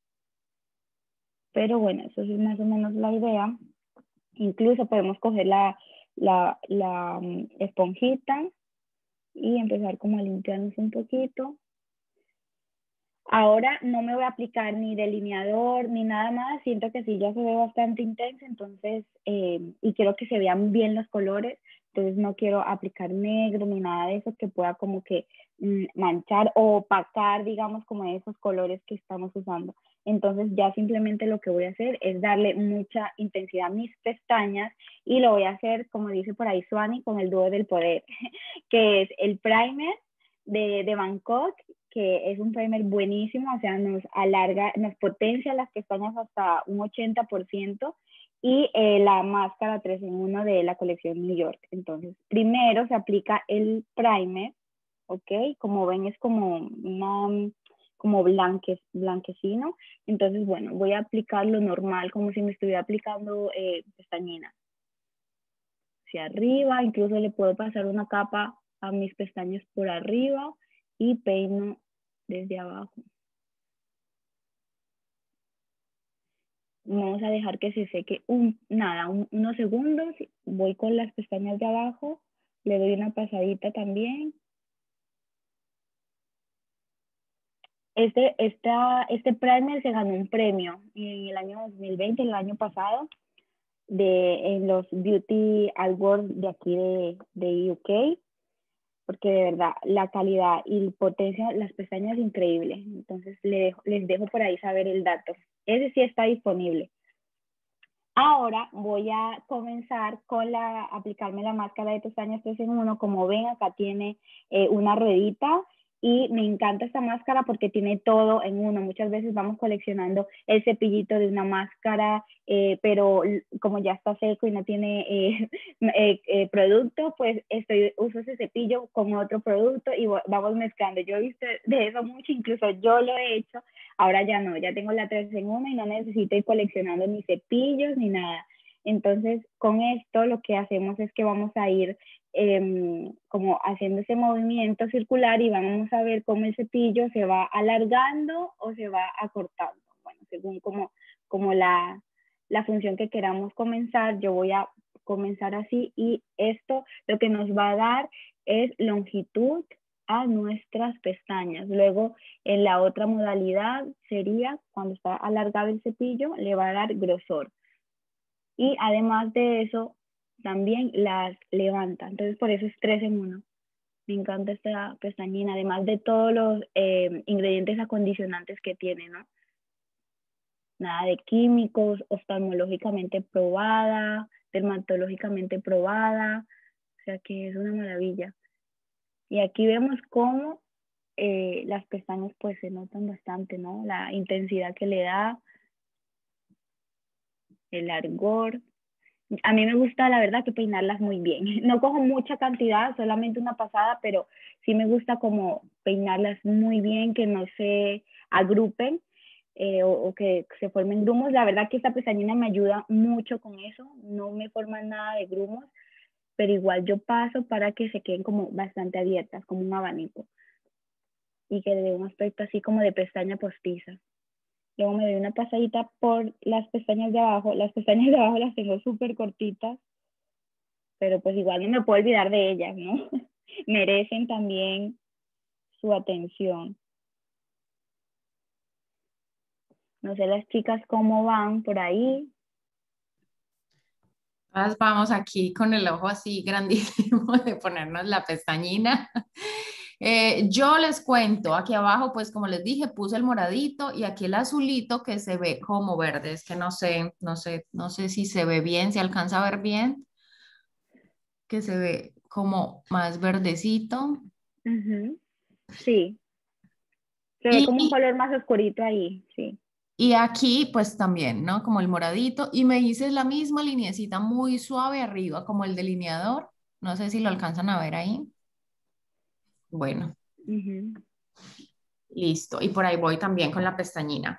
[SPEAKER 1] Pero bueno, eso es más o menos la idea. Incluso podemos coger la, la, la um, esponjita y empezar como a limpiarnos un poquito. Ahora no me voy a aplicar ni delineador ni nada más, siento que sí ya se ve bastante intenso, entonces, eh, y quiero que se vean bien los colores, entonces no quiero aplicar negro ni nada de eso que pueda como que mm, manchar o opacar, digamos, como esos colores que estamos usando. Entonces ya simplemente lo que voy a hacer es darle mucha intensidad a mis pestañas y lo voy a hacer, como dice por ahí Suani, con el dúo del poder, que es el primer de, de Bangkok, que es un primer buenísimo, o sea, nos alarga, nos potencia las pestañas hasta un ochenta por ciento, y eh, la máscara tres en uno de la colección New York. Entonces, primero se aplica el primer, ¿ok? Como ven, es como una, como blanque, blanquecino. Entonces, bueno, voy a aplicarlo normal, como si me estuviera aplicando eh, pestañina. Hacia arriba, incluso le puedo pasar una capa a mis pestañas por arriba y peino desde abajo. Vamos a dejar que se seque un, nada, un, unos segundos. Voy con las pestañas de abajo, le doy una pasadita también. Este, esta, este primer se ganó un premio en el año dos mil veinte, el año pasado, de, en los Beauty Awards de aquí de, de U K, porque de verdad la calidad y la potencia, las pestañas es increíble. Entonces les dejo, les dejo por ahí saber el dato. Ese sí está disponible. Ahora voy a comenzar con la, aplicarme la máscara de pestañas tres en uno. Como ven, acá tiene eh, una ruedita y me encanta esta máscara porque tiene todo en uno. Muchas veces vamos coleccionando el cepillito de una máscara, eh, pero como ya está seco y no tiene eh, eh, eh, producto, pues estoy, uso ese cepillo con otro producto y vamos mezclando. Yo he visto de eso mucho, incluso yo lo he hecho. Ahora ya no, ya tengo la tres en uno y no necesito ir coleccionando ni cepillos ni nada. Entonces, con esto lo que hacemos es que vamos a ir eh, como haciendo ese movimiento circular y vamos a ver cómo el cepillo se va alargando o se va acortando. Bueno, según como, como la, la función que queramos comenzar, yo voy a comenzar así y esto lo que nos va a dar es longitud a nuestras pestañas. Luego, en la otra modalidad sería, cuando está alargado el cepillo, le va a dar grosor. Y además de eso, también las levanta. Entonces, por eso es tres en uno. Me encanta esta pestañina, además de todos los eh, ingredientes acondicionantes que tiene, ¿no? Nada de químicos, oftalmológicamente probada, dermatológicamente probada. O sea que es una maravilla. Y aquí vemos cómo eh, las pestañas pues se notan bastante, ¿no? La intensidad que le da, el largor. A mí me gusta, la verdad, que peinarlas muy bien. No cojo mucha cantidad, solamente una pasada, pero sí me gusta como peinarlas muy bien, que no se agrupen eh, o, o que se formen grumos. La verdad que esta pestañina me ayuda mucho con eso, no me forman nada de grumos, pero igual yo paso para que se queden como bastante abiertas, como un abanico. Y que le dé un aspecto así como de pestaña postiza. Luego me doy una pasadita por las pestañas de abajo. Las pestañas de abajo las tengo súper cortitas, pero pues igual no me puedo olvidar de ellas, ¿no? Merecen también su atención. No sé las chicas cómo van por ahí.
[SPEAKER 2] Todas vamos aquí con el ojo así grandísimo de ponernos la pestañina. Eh, yo les cuento, aquí abajo, pues como les dije, puse el moradito y aquí el azulito que se ve como verde. Es que no sé, no sé, no sé si se ve bien, si alcanza a ver bien, que se ve como más verdecito.
[SPEAKER 1] Ujú. Sí, se ve como un
[SPEAKER 2] Y,
[SPEAKER 1] color más oscurito ahí, sí.
[SPEAKER 2] y aquí, pues también, ¿no? Como el moradito. Y me hice la misma lineecita muy suave arriba, como el delineador. No sé si lo alcanzan a ver ahí. Bueno,
[SPEAKER 1] Ujú.
[SPEAKER 2] listo. Y por ahí voy también con la pestañina.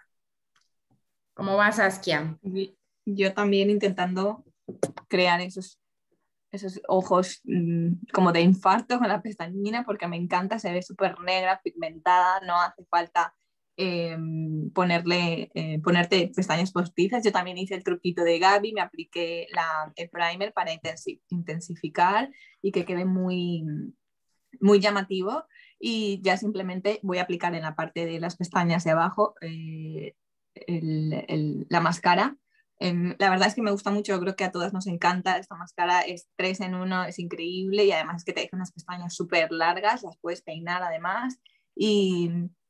[SPEAKER 2] ¿Cómo vas, Saskia?
[SPEAKER 3] Y yo también intentando crear esos, esos ojos mmm, como de infarto con la pestañina, porque me encanta, se ve súper negra, pigmentada, no hace falta eh, ponerle, eh, ponerte pestañas postizas. Yo también hice el truquito de Gaby, me apliqué la, el primer para intensi intensificar y que quede muy, muy llamativo, y ya simplemente voy a aplicar en la parte de las pestañas de abajo eh, el, el, la máscara. Eh, la verdad es que me gusta mucho, creo que a todas nos encanta esta máscara, es tres en uno, es increíble, y además es que te deja unas pestañas súper largas, las puedes peinar además, y,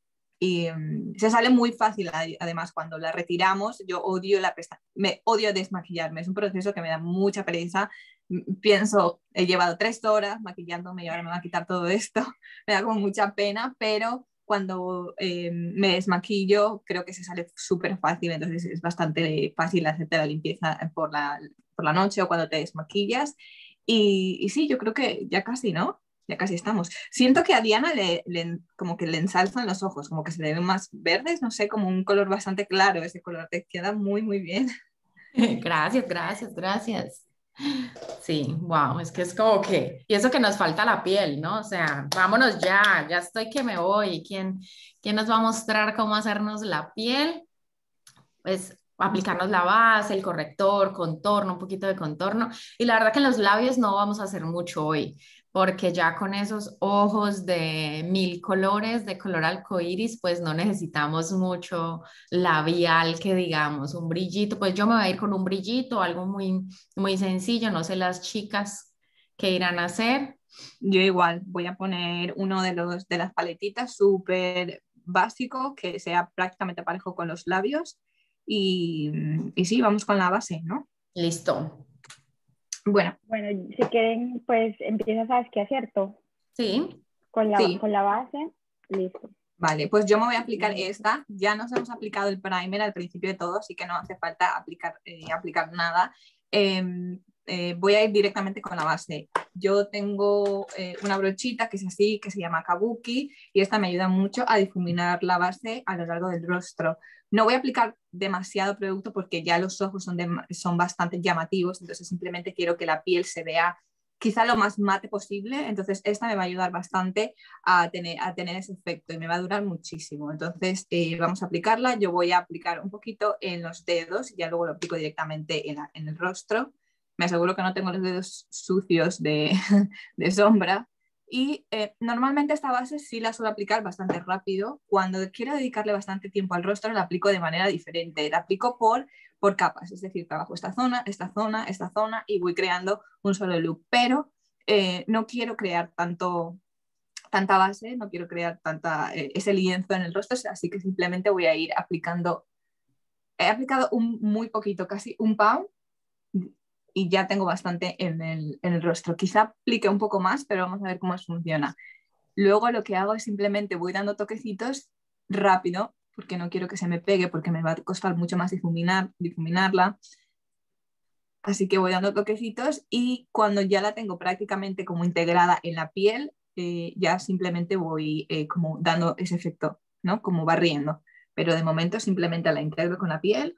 [SPEAKER 3] y um, se sale muy fácil. Además, cuando la retiramos, yo odio la pestaña, me odio desmaquillarme, es un proceso que me da mucha pereza. Pienso, he llevado tres horas maquillándome y ahora me va a quitar todo esto, me da como mucha pena, pero cuando eh, me desmaquillo creo que se sale súper fácil, entonces es bastante fácil hacerte la limpieza por la, por la noche o cuando te desmaquillas. Y, y sí, yo creo que ya casi, ¿no? Ya casi estamos. Siento que a Diana le, le, como que le ensalzan los ojos, como que se le ven más verdes, no sé, como un color bastante claro. Ese color te queda muy, muy bien.
[SPEAKER 2] Gracias, gracias, gracias. Sí, wow, es que es como que, y eso que nos falta la piel, ¿no? O sea, vámonos ya, ya estoy que me voy. ¿Quién, quién nos va a mostrar cómo hacernos la piel? Pues aplicarnos la base, el corrector, contorno, un poquito de contorno. Y la verdad que en los labios no vamos a hacer mucho hoy, porque ya con esos ojos de mil colores, de color arcoíris, pues no necesitamos mucho labial que digamos, un brillito. Pues yo me voy a ir con un brillito, algo muy, muy sencillo, no sé las chicas qué irán a hacer.
[SPEAKER 3] Yo igual voy a poner uno de, los, de las paletitas súper básico, que sea prácticamente parejo con los labios. Y, y sí, vamos con la base, ¿no?
[SPEAKER 2] Listo.
[SPEAKER 3] Bueno.
[SPEAKER 1] Bueno, si quieren, pues empiezas a esquiar, ¿cierto?
[SPEAKER 2] Sí.
[SPEAKER 1] Con la,
[SPEAKER 3] Sí.
[SPEAKER 1] con la base, listo.
[SPEAKER 3] Vale, pues yo me voy a aplicar esta. Ya nos hemos aplicado el primer al principio de todo, así que no hace falta aplicar, eh, aplicar nada. Eh, eh, voy a ir directamente con la base. Yo tengo eh, una brochita que es así, que se llama Kabuki, y esta me ayuda mucho a difuminar la base a lo largo del rostro. No voy a aplicar demasiado producto porque ya los ojos son, de, son bastante llamativos, entonces simplemente quiero que la piel se vea quizá lo más mate posible, entonces esta me va a ayudar bastante a tener, a tener ese efecto y me va a durar muchísimo. Entonces eh, vamos a aplicarla. Yo voy a aplicar un poquito en los dedos y ya luego lo aplico directamente en, la, en el rostro. Me aseguro que no tengo los dedos sucios de, de sombra. Y eh, normalmente esta base sí la suelo aplicar bastante rápido. Cuando quiero dedicarle bastante tiempo al rostro la aplico de manera diferente. La aplico por, por capas, es decir, trabajo esta zona, esta zona, esta zona y voy creando un solo look. Pero eh, no quiero crear tanto, tanta base, no quiero crear tanta, eh, ese lienzo en el rostro, así que simplemente voy a ir aplicando. He aplicado un, muy poquito, casi un pound, y ya tengo bastante en el, en el rostro. Quizá aplique un poco más, pero vamos a ver cómo funciona. Luego lo que hago es simplemente voy dando toquecitos rápido, porque no quiero que se me pegue, porque me va a costar mucho más difuminar, difuminarla. Así que voy dando toquecitos y cuando ya la tengo prácticamente como integrada en la piel, eh, ya simplemente voy eh, como dando ese efecto, ¿no? Como barriendo. Pero de momento simplemente la integro con la piel.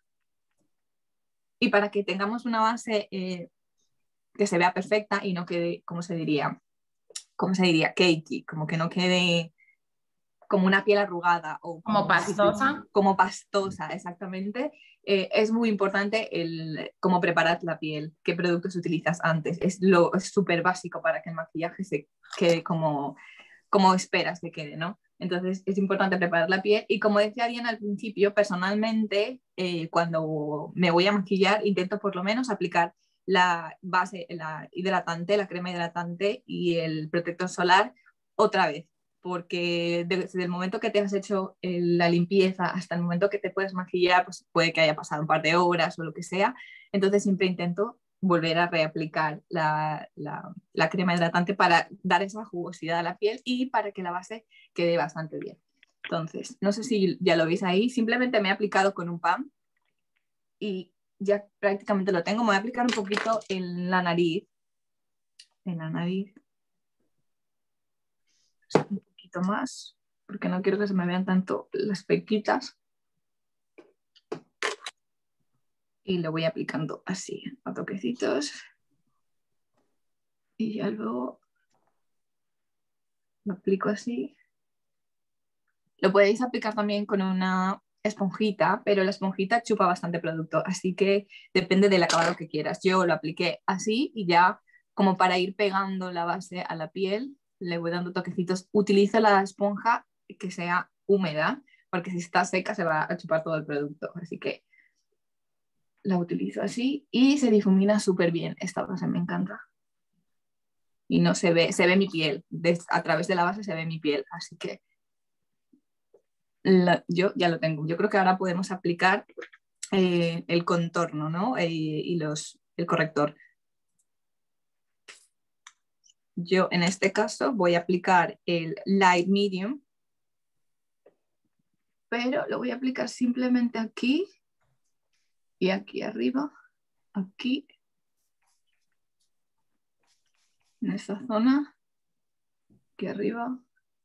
[SPEAKER 3] Y para que tengamos una base eh, que se vea perfecta y no quede, ¿cómo se diría? ¿Cómo se diría? Cakey, como que no quede como una piel arrugada o
[SPEAKER 2] Como
[SPEAKER 3] como,
[SPEAKER 2] pastosa.
[SPEAKER 3] como pastosa, exactamente. Eh, es muy importante el cómo preparar la piel, qué productos utilizas antes. Es lo súper básico para que el maquillaje se quede como, como esperas que quede, ¿no? Entonces es importante preparar la piel y como decía Diana al principio, personalmente eh, cuando me voy a maquillar intento por lo menos aplicar la base, la hidratante, la crema hidratante y el protector solar otra vez, porque desde el momento que te has hecho la limpieza hasta el momento que te puedes maquillar, pues puede que haya pasado un par de horas o lo que sea, entonces siempre intento volver a reaplicar la, la, la crema hidratante para dar esa jugosidad a la piel y para que la base quede bastante bien. Entonces, no sé si ya lo veis ahí, simplemente me he aplicado con un P A M y ya prácticamente lo tengo. Me voy a aplicar un poquito en la nariz, en la nariz, un poquito más, porque no quiero que se me vean tanto las pequitas. Y lo voy aplicando así, a toquecitos. Y ya luego lo aplico así. Lo podéis aplicar también con una esponjita, pero la esponjita chupa bastante producto, así que depende del acabado que quieras. Yo lo apliqué así y ya como para ir pegando la base a la piel, le voy dando toquecitos. Utilizo la esponja que sea húmeda, porque si está seca se va a chupar todo el producto, así que la utilizo así y se difumina súper bien. Esta base me encanta. Y no se ve, se ve mi piel, de, a través de la base se ve mi piel, así que la, yo ya lo tengo. Yo creo que ahora podemos aplicar eh, el contorno, ¿no? Eh, y los, el corrector. Yo en este caso voy a aplicar el Light Medium, pero lo voy a aplicar simplemente aquí y aquí arriba, aquí, en esta zona, aquí arriba,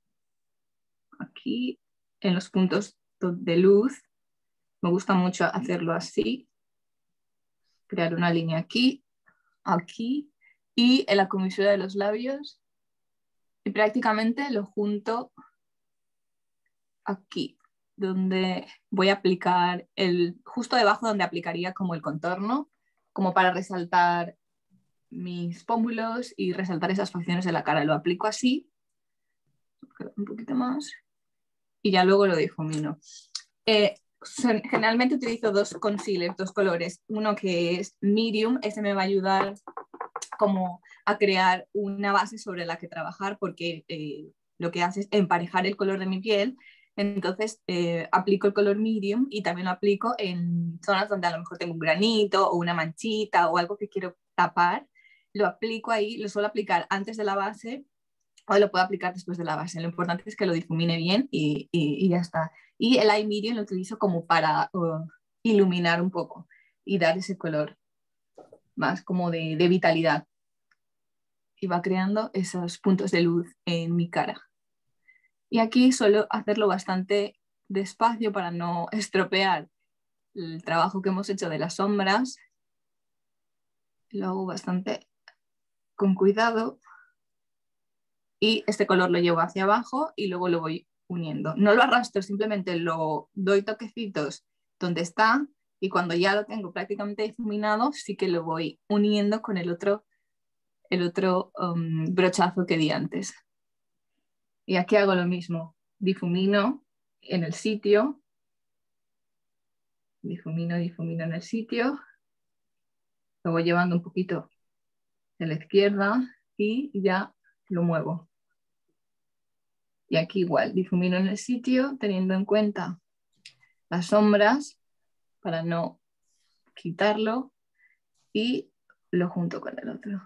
[SPEAKER 3] aquí, en los puntos de luz. Me gusta mucho hacerlo así, crear una línea aquí, aquí y en la comisura de los labios y prácticamente lo junto aquí, donde voy a aplicar el, justo debajo donde aplicaría como el contorno, como para resaltar mis pómulos y resaltar esas facciones de la cara. Lo aplico así, un poquito más y ya luego lo difumino. Eh, generalmente utilizo dos concealers, dos colores, uno que es medium, ese me va a ayudar como a crear una base sobre la que trabajar porque eh, lo que hace es emparejar el color de mi piel, entonces eh, aplico el color medium y también lo aplico en zonas donde a lo mejor tengo un granito o una manchita o algo que quiero tapar, lo aplico ahí, lo suelo aplicar antes de la base o lo puedo aplicar después de la base, lo importante es que lo difumine bien y, y, y ya está. Y el eye medium lo utilizo como para uh, iluminar un poco y dar ese color más como de, de vitalidad. Y va creando esos puntos de luz en mi cara. Y aquí suelo hacerlo bastante despacio para no estropear el trabajo que hemos hecho de las sombras. Lo hago bastante con cuidado. Y este color lo llevo hacia abajo y luego lo voy uniendo. No lo arrastro, simplemente lo doy toquecitos donde está y cuando ya lo tengo prácticamente difuminado, sí que lo voy uniendo con el otro, el otro um, brochazo que di antes. Y aquí hago lo mismo, difumino en el sitio, difumino, difumino en el sitio, lo voy llevando un poquito de la izquierda y ya lo muevo. Y aquí igual, difumino en el sitio, teniendo en cuenta las sombras para no quitarlo y lo junto con el otro.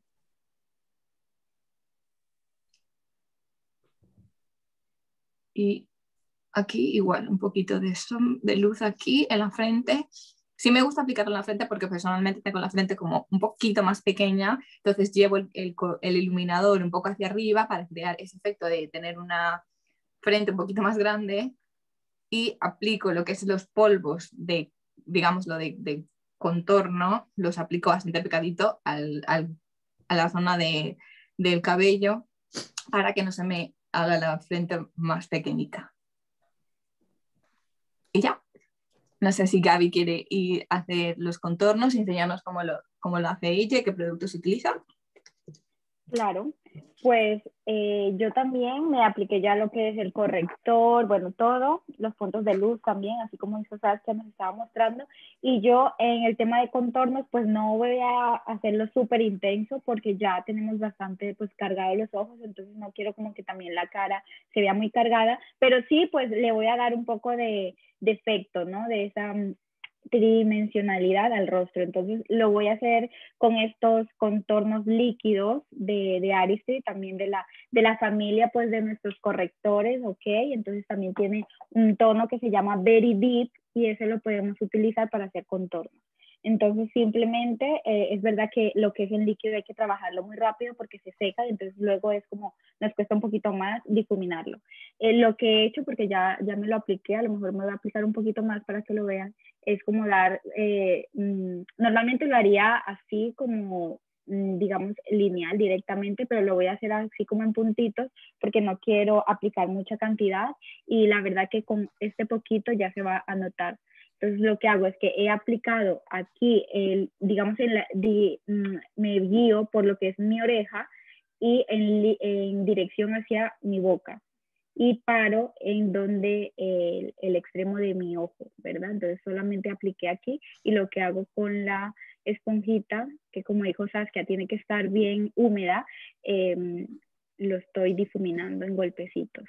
[SPEAKER 3] Y aquí igual, un poquito de, de luz aquí en la frente. Sí me gusta aplicarlo en la frente porque personalmente tengo la frente como un poquito más pequeña, entonces llevo el, el, el iluminador un poco hacia arriba para crear ese efecto de tener una frente un poquito más grande y aplico lo que es los polvos de, digámoslo, de, de contorno, los aplico bastante picadito al, al, a la zona de, del cabello para que no se me haga la frente más pequeñita. Y ya. No sé si Gaby quiere ir a hacer los contornos y enseñarnos cómo lo, cómo lo hace ella y qué productos utiliza.
[SPEAKER 1] Claro. Pues eh, yo también me apliqué ya lo que es el corrector, bueno, todo, los puntos de luz también, así como hizo Saskia nos estaba mostrando. Y yo en el tema de contornos, pues no voy a hacerlo súper intenso porque ya tenemos bastante pues cargados los ojos, entonces no quiero como que también la cara se vea muy cargada, pero sí pues le voy a dar un poco de, de efecto, ¿no? De esa tridimensionalidad al rostro. Entonces lo voy a hacer con estos contornos líquidos de, de Aristide, también de la, de la familia pues de nuestros correctores, ¿ok? Entonces también tiene un tono que se llama Very Deep y ese lo podemos utilizar para hacer contornos. Entonces simplemente eh, es verdad que lo que es en líquido hay que trabajarlo muy rápido porque se seca, entonces luego es como nos cuesta un poquito más difuminarlo. Eh, lo que he hecho, porque ya, ya me lo apliqué, a lo mejor me voy a aplicar un poquito más para que lo vean, es como dar, eh, mmm, normalmente lo haría así como, mmm, digamos, lineal directamente, pero lo voy a hacer así como en puntitos porque no quiero aplicar mucha cantidad y la verdad que con este poquito ya se va a notar. Entonces lo que hago es que he aplicado aquí, el, digamos, en la, di, mmm, me guío por lo que es mi oreja y en, en dirección hacia mi boca. Y paro en donde el, el extremo de mi ojo, ¿verdad? Entonces solamente apliqué aquí y lo que hago con la esponjita, que como dijo Saskia, tiene que estar bien húmeda, eh, lo estoy difuminando en golpecitos.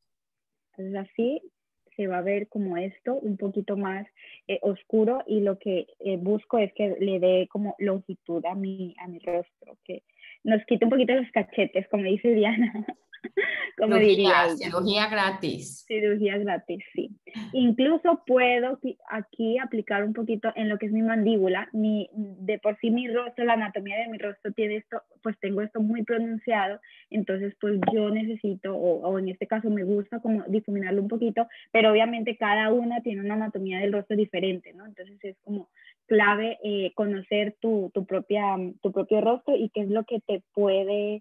[SPEAKER 1] Entonces así se va a ver como esto, un poquito más eh, oscuro y lo que eh, busco es que le dé como longitud a mi, a mi rostro, que nos quite un poquito los cachetes, como dice Diana. Como
[SPEAKER 2] Cirugía,
[SPEAKER 1] diría ella.
[SPEAKER 2] cirugía gratis.
[SPEAKER 1] Cirugía gratis, sí. Incluso puedo aquí aplicar un poquito en lo que es mi mandíbula. Mi, de por sí mi rostro, la anatomía de mi rostro tiene esto, pues tengo esto muy pronunciado. Entonces, pues yo necesito, o, o en este caso me gusta como difuminarlo un poquito, pero obviamente cada una tiene una anatomía del rostro diferente, ¿no? Entonces es como clave eh, conocer tu, tu, propia, tu propio rostro y qué es lo que te puede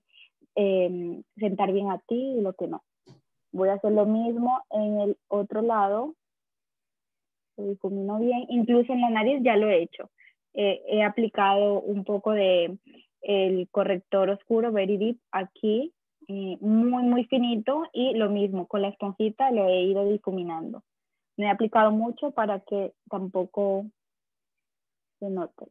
[SPEAKER 1] Eh, sentar bien a ti y lo que no. Voy a hacer lo mismo en el otro lado, lo difumino bien, incluso en la nariz ya lo he hecho. Eh, he aplicado un poco de el corrector oscuro, Very Deep, aquí, eh, muy, muy finito, y lo mismo, con la esponjita lo he ido difuminando. No he aplicado mucho para que tampoco se note,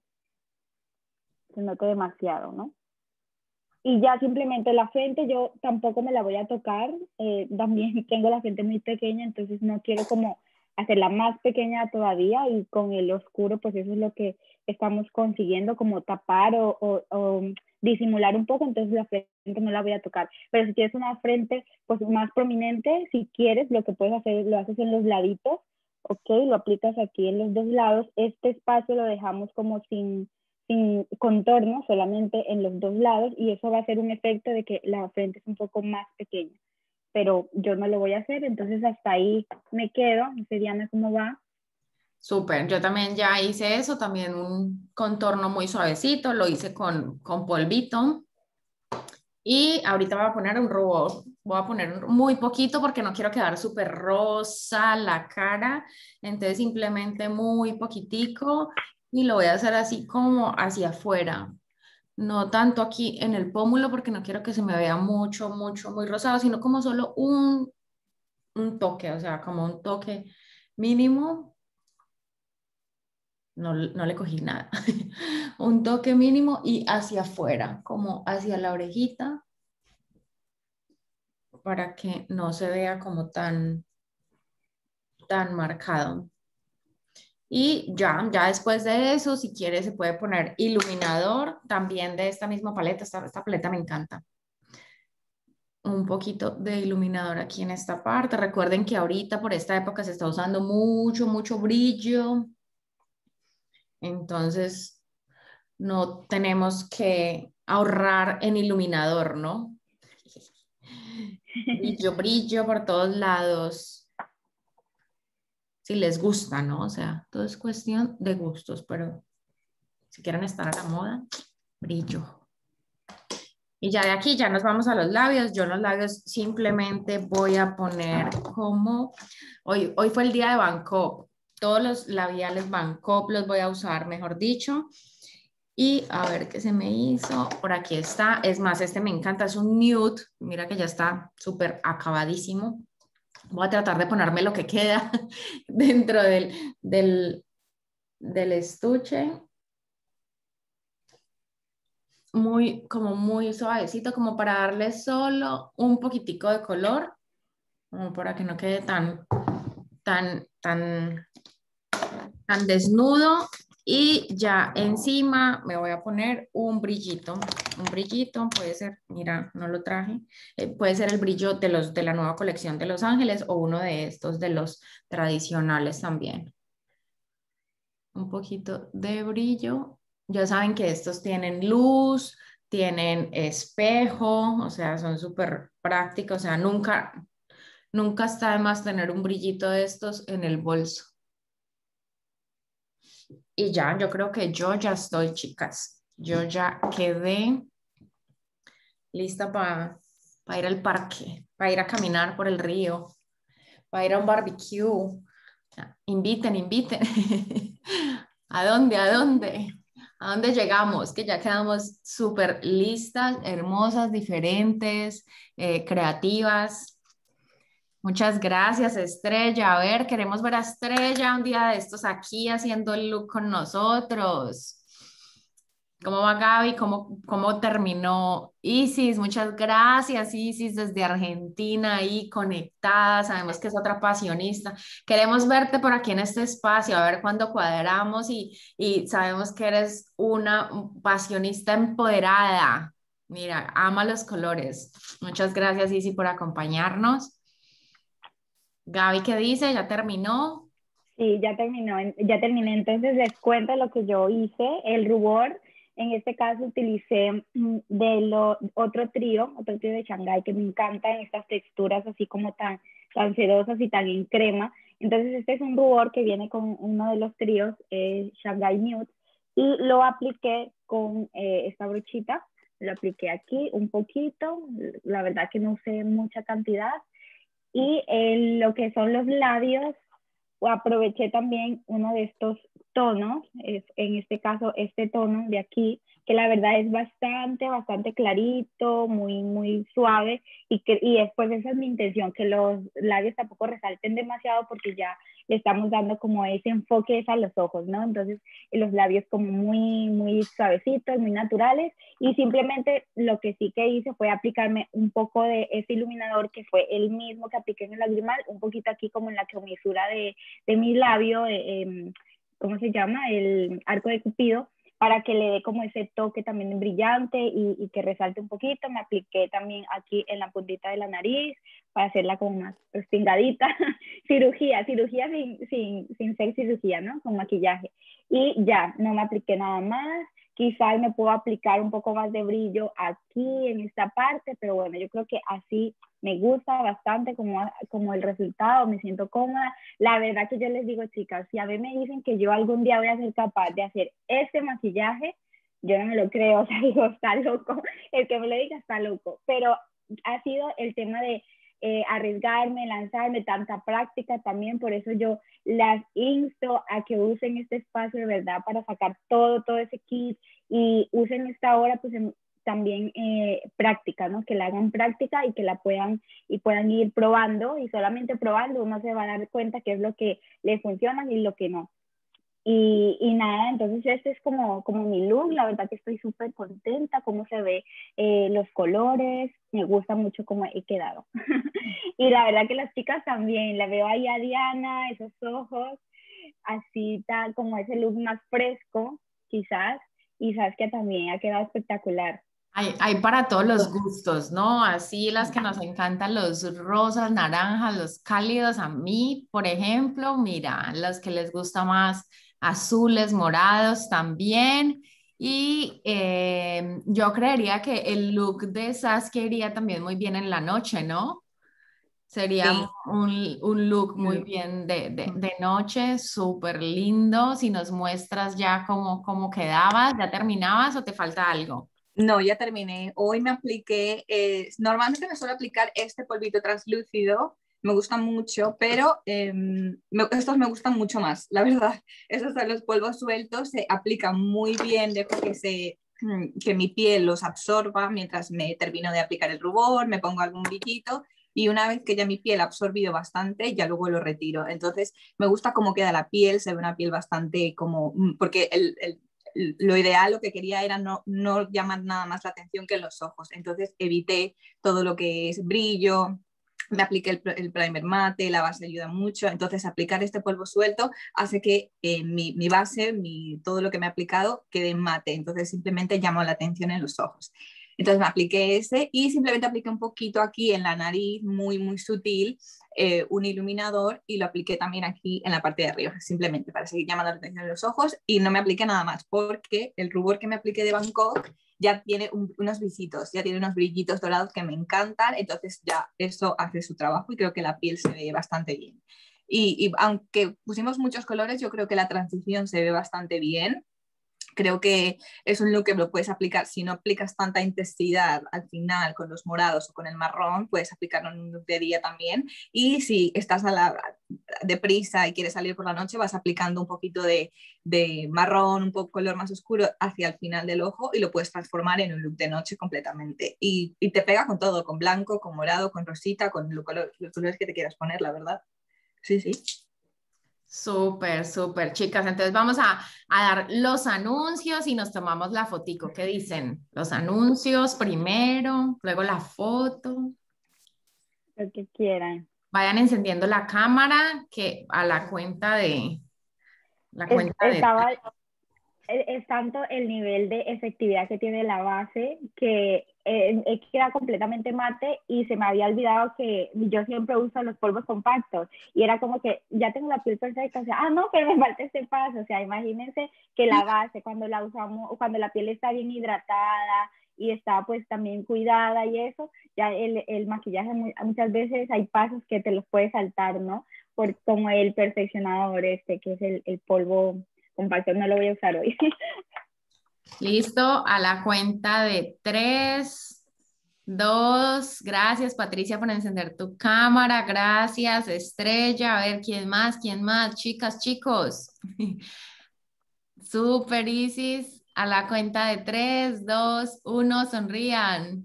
[SPEAKER 1] se note demasiado, ¿no? Y ya simplemente la frente yo tampoco me la voy a tocar, eh, también tengo la frente muy pequeña, entonces no quiero como hacerla más pequeña todavía y con el oscuro pues eso es lo que estamos consiguiendo, como tapar o, o, o disimular un poco, entonces la frente no la voy a tocar. Pero si quieres una frente pues más prominente, si quieres lo que puedes hacer, lo haces en los laditos, ok, lo aplicas aquí en los dos lados, este espacio lo dejamos como sin sin contorno, solamente en los dos lados, y eso va a hacer un efecto de que la frente es un poco más pequeña, pero yo no lo voy a hacer, entonces hasta ahí me quedo. No sé, Diana, cómo va.
[SPEAKER 2] Súper, yo también ya hice eso, también un contorno muy suavecito, lo hice con, con polvito y ahorita voy a poner un rubor, voy a poner muy poquito porque no quiero quedar súper rosa la cara, entonces simplemente muy poquitico y lo voy a hacer así como hacia afuera, no tanto aquí en el pómulo porque no quiero que se me vea mucho, mucho, muy rosado, sino como solo un, un toque, o sea, como un toque mínimo. No, no le cogí nada. Un toque mínimo y hacia afuera, como hacia la orejita, para que no se vea como tan, tan marcado. Y ya, ya después de eso, si quiere, se puede poner iluminador también de esta misma paleta. Esta, esta paleta me encanta. Un poquito de iluminador aquí en esta parte. Recuerden que ahorita por esta época se está usando mucho, mucho brillo. Entonces, no tenemos que ahorrar en iluminador, ¿no? Brillo, brillo por todos lados. Si les gusta, ¿no? O sea, todo es cuestión de gustos, pero si quieren estar a la moda, brillo. Y ya de aquí ya nos vamos a los labios. Yo en los labios simplemente voy a poner como... Hoy, hoy fue el día de Van Cop. Todos los labiales Van Cop los voy a usar, mejor dicho. Y a ver qué se me hizo. Por aquí está. Es más, este me encanta. Es un nude. Mira que ya está súper acabadísimo. Voy a tratar de ponerme lo que queda dentro del, del, del estuche. Muy, como muy suavecito, como para darle solo un poquitico de color, como para que no quede tan, tan, tan, tan desnudo. Y ya encima me voy a poner un brillito, un brillito, puede ser, mira, no lo traje, eh, puede ser el brillo de, los, de la nueva colección de Los Ángeles o uno de estos de los tradicionales también. Un poquito de brillo. Ya saben que estos tienen luz, tienen espejo, o sea, son súper prácticos, o sea, nunca, nunca está de más tener un brillito de estos en el bolso. Y ya, yo creo que yo ya estoy, chicas. Yo ya quedé lista para pa ir al parque, para ir a caminar por el río, para ir a un barbecue. Inviten, inviten. ¿A dónde? ¿A dónde? ¿A dónde llegamos? Que ya quedamos súper listas, hermosas, diferentes, eh, creativas. Muchas gracias, Estrella. A ver, queremos ver a Estrella un día de estos aquí haciendo el look con nosotros. ¿Cómo va Gaby? ¿Cómo, cómo terminó Isis? Muchas gracias, Isis, desde Argentina, ahí conectada. Sabemos que es otra pasionista. Queremos verte por aquí en este espacio, a ver cuándo cuadramos y, y sabemos que eres una pasionista empoderada. Mira, ama los colores. Muchas gracias, Isis, por acompañarnos. Gaby, ¿qué dice? ¿Ya terminó?
[SPEAKER 1] Sí, ya terminó, ya terminé. Entonces les cuento lo que yo hice. El rubor, en este caso utilicé de lo, otro trío, otro trío de Shanghai que me encanta en estas texturas así como tan, tan sedosas y tan en crema. Entonces este es un rubor que viene con uno de los tríos, eh, Shanghai Nude, y lo apliqué con eh, esta brochita. Lo apliqué aquí un poquito, la verdad que no usé mucha cantidad. Y eh, lo que son los labios, aproveché también uno de estos tonos, es, en este caso este tono de aquí, que la verdad es bastante, bastante clarito, muy, muy suave, y, que, y después esa es mi intención, que los labios tampoco resalten demasiado porque ya le estamos dando como ese enfoque a los ojos, ¿no? Entonces los labios como muy, muy suavecitos, muy naturales, y simplemente lo que sí que hice fue aplicarme un poco de ese iluminador que fue el mismo que apliqué en el lagrimal, un poquito aquí como en la comisura de, de mi labio, eh, ¿cómo se llama? El arco de Cupido, para que le dé como ese toque también brillante y, y que resalte un poquito. Me apliqué también aquí en la puntita de la nariz para hacerla como más respingadita. cirugía, cirugía sin, sin, sin ser cirugía, ¿no? Con maquillaje. Y ya, no me apliqué nada más. Quizás me puedo aplicar un poco más de brillo aquí en esta parte, pero bueno, yo creo que así me gusta bastante como, como el resultado, me siento cómoda. La verdad que yo les digo, chicas, si a mí me dicen que yo algún día voy a ser capaz de hacer este maquillaje, yo no me lo creo, o sea, digo, está loco, el que me lo diga está loco, pero ha sido el tema de eh, arriesgarme, lanzarme, tanta práctica también, por eso yo las insto a que usen este espacio de verdad para sacar todo, todo ese kit y usen esta hora pues en, también eh, práctica, ¿no? Que la hagan práctica y que la puedan y puedan ir probando y solamente probando uno se va a dar cuenta qué es lo que le funciona y lo que no. Y, y nada, entonces este es como, como mi look, la verdad que estoy súper contenta, cómo se ve eh, los colores, me gusta mucho cómo he quedado. Y la verdad que las chicas también, la veo ahí a Diana, esos ojos, así tal, como ese look más fresco, quizás, y sabes que también ha quedado espectacular.
[SPEAKER 2] Hay, hay para todos los gustos, ¿no? Así las que nos encantan los rosas, naranjas, los cálidos. A mí, por ejemplo, mira, los que les gusta más azules, morados también. Y eh, yo creería que el look de Saskia iría también muy bien en la noche, ¿no? Sería
[SPEAKER 3] Sí.
[SPEAKER 2] un, un look muy
[SPEAKER 3] Mm.
[SPEAKER 2] bien de, de, de noche, súper lindo. Si nos muestras ya cómo, cómo quedabas, ¿ya terminabas o te falta algo?
[SPEAKER 3] No, ya terminé. Hoy me apliqué, eh, normalmente me suelo aplicar este polvito translúcido me gustan mucho, pero eh, me, estos me gustan mucho más, la verdad. Estos son los polvos sueltos, se aplican muy bien, dejo que, se, que mi piel los absorba mientras me termino de aplicar el rubor, me pongo algún brillito y una vez que ya mi piel ha absorbido bastante, ya luego lo retiro. Entonces me gusta cómo queda la piel, se ve una piel bastante como, porque el, el lo ideal, lo que quería era no, no llamar nada más la atención que los ojos. Entonces evité todo lo que es brillo, me apliqué el, el primer mate, la base ayuda mucho. Entonces aplicar este polvo suelto hace que eh, mi, mi base, mi, todo lo que me he aplicado quede mate. Entonces simplemente llamo la atención en los ojos. Entonces me apliqué ese y simplemente apliqué un poquito aquí en la nariz, muy, muy sutil, eh, un iluminador y lo apliqué también aquí en la parte de arriba, simplemente para seguir llamando la atención en los ojos y no me apliqué nada más porque el rubor que me apliqué de Bangkok ya tiene un, unos visitos, ya tiene unos brillitos dorados que me encantan, entonces ya eso hace su trabajo y creo que la piel se ve bastante bien. Y, y aunque pusimos muchos colores, yo creo que la transición se ve bastante bien. Creo que es un look que lo puedes aplicar, si no aplicas tanta intensidad al final con los morados o con el marrón, puedes aplicarlo en un look de día también. Y si estás a la deprisa y quieres salir por la noche, vas aplicando un poquito de, de marrón, un poco color más oscuro hacia el final del ojo y lo puedes transformar en un look de noche completamente. Y, y te pega con todo, con blanco, con morado, con rosita, con los colores, los colores que te quieras poner, la verdad. Sí, sí.
[SPEAKER 2] Súper, súper, chicas. Entonces vamos a, a dar los anuncios y nos tomamos la fotico. ¿Qué dicen? Los anuncios primero, luego la foto.
[SPEAKER 1] Lo que quieran.
[SPEAKER 2] Vayan encendiendo la cámara que a la cuenta de... La
[SPEAKER 1] Es,
[SPEAKER 2] cuenta de...
[SPEAKER 1] estaba, es, es tanto el nivel de efectividad que tiene la base que eh, queda completamente mate y se me había olvidado que yo siempre uso los polvos compactos y era como que ya tengo la piel perfecta, o sea, ah no, pero me falta este paso, o sea, imagínense que la base cuando la usamos, cuando la piel está bien hidratada y está pues también cuidada y eso, ya el, el maquillaje muchas veces hay pasos que te los puedes saltar, ¿no? Por, como el perfeccionador este, que es el, el polvo compacto, no lo voy a usar hoy.
[SPEAKER 2] Listo, a la cuenta de tres, dos, gracias Patricia por encender tu cámara, gracias Estrella, a ver quién más, quién más, chicas, chicos. Super Isis, a la cuenta de tres, dos, uno, sonrían.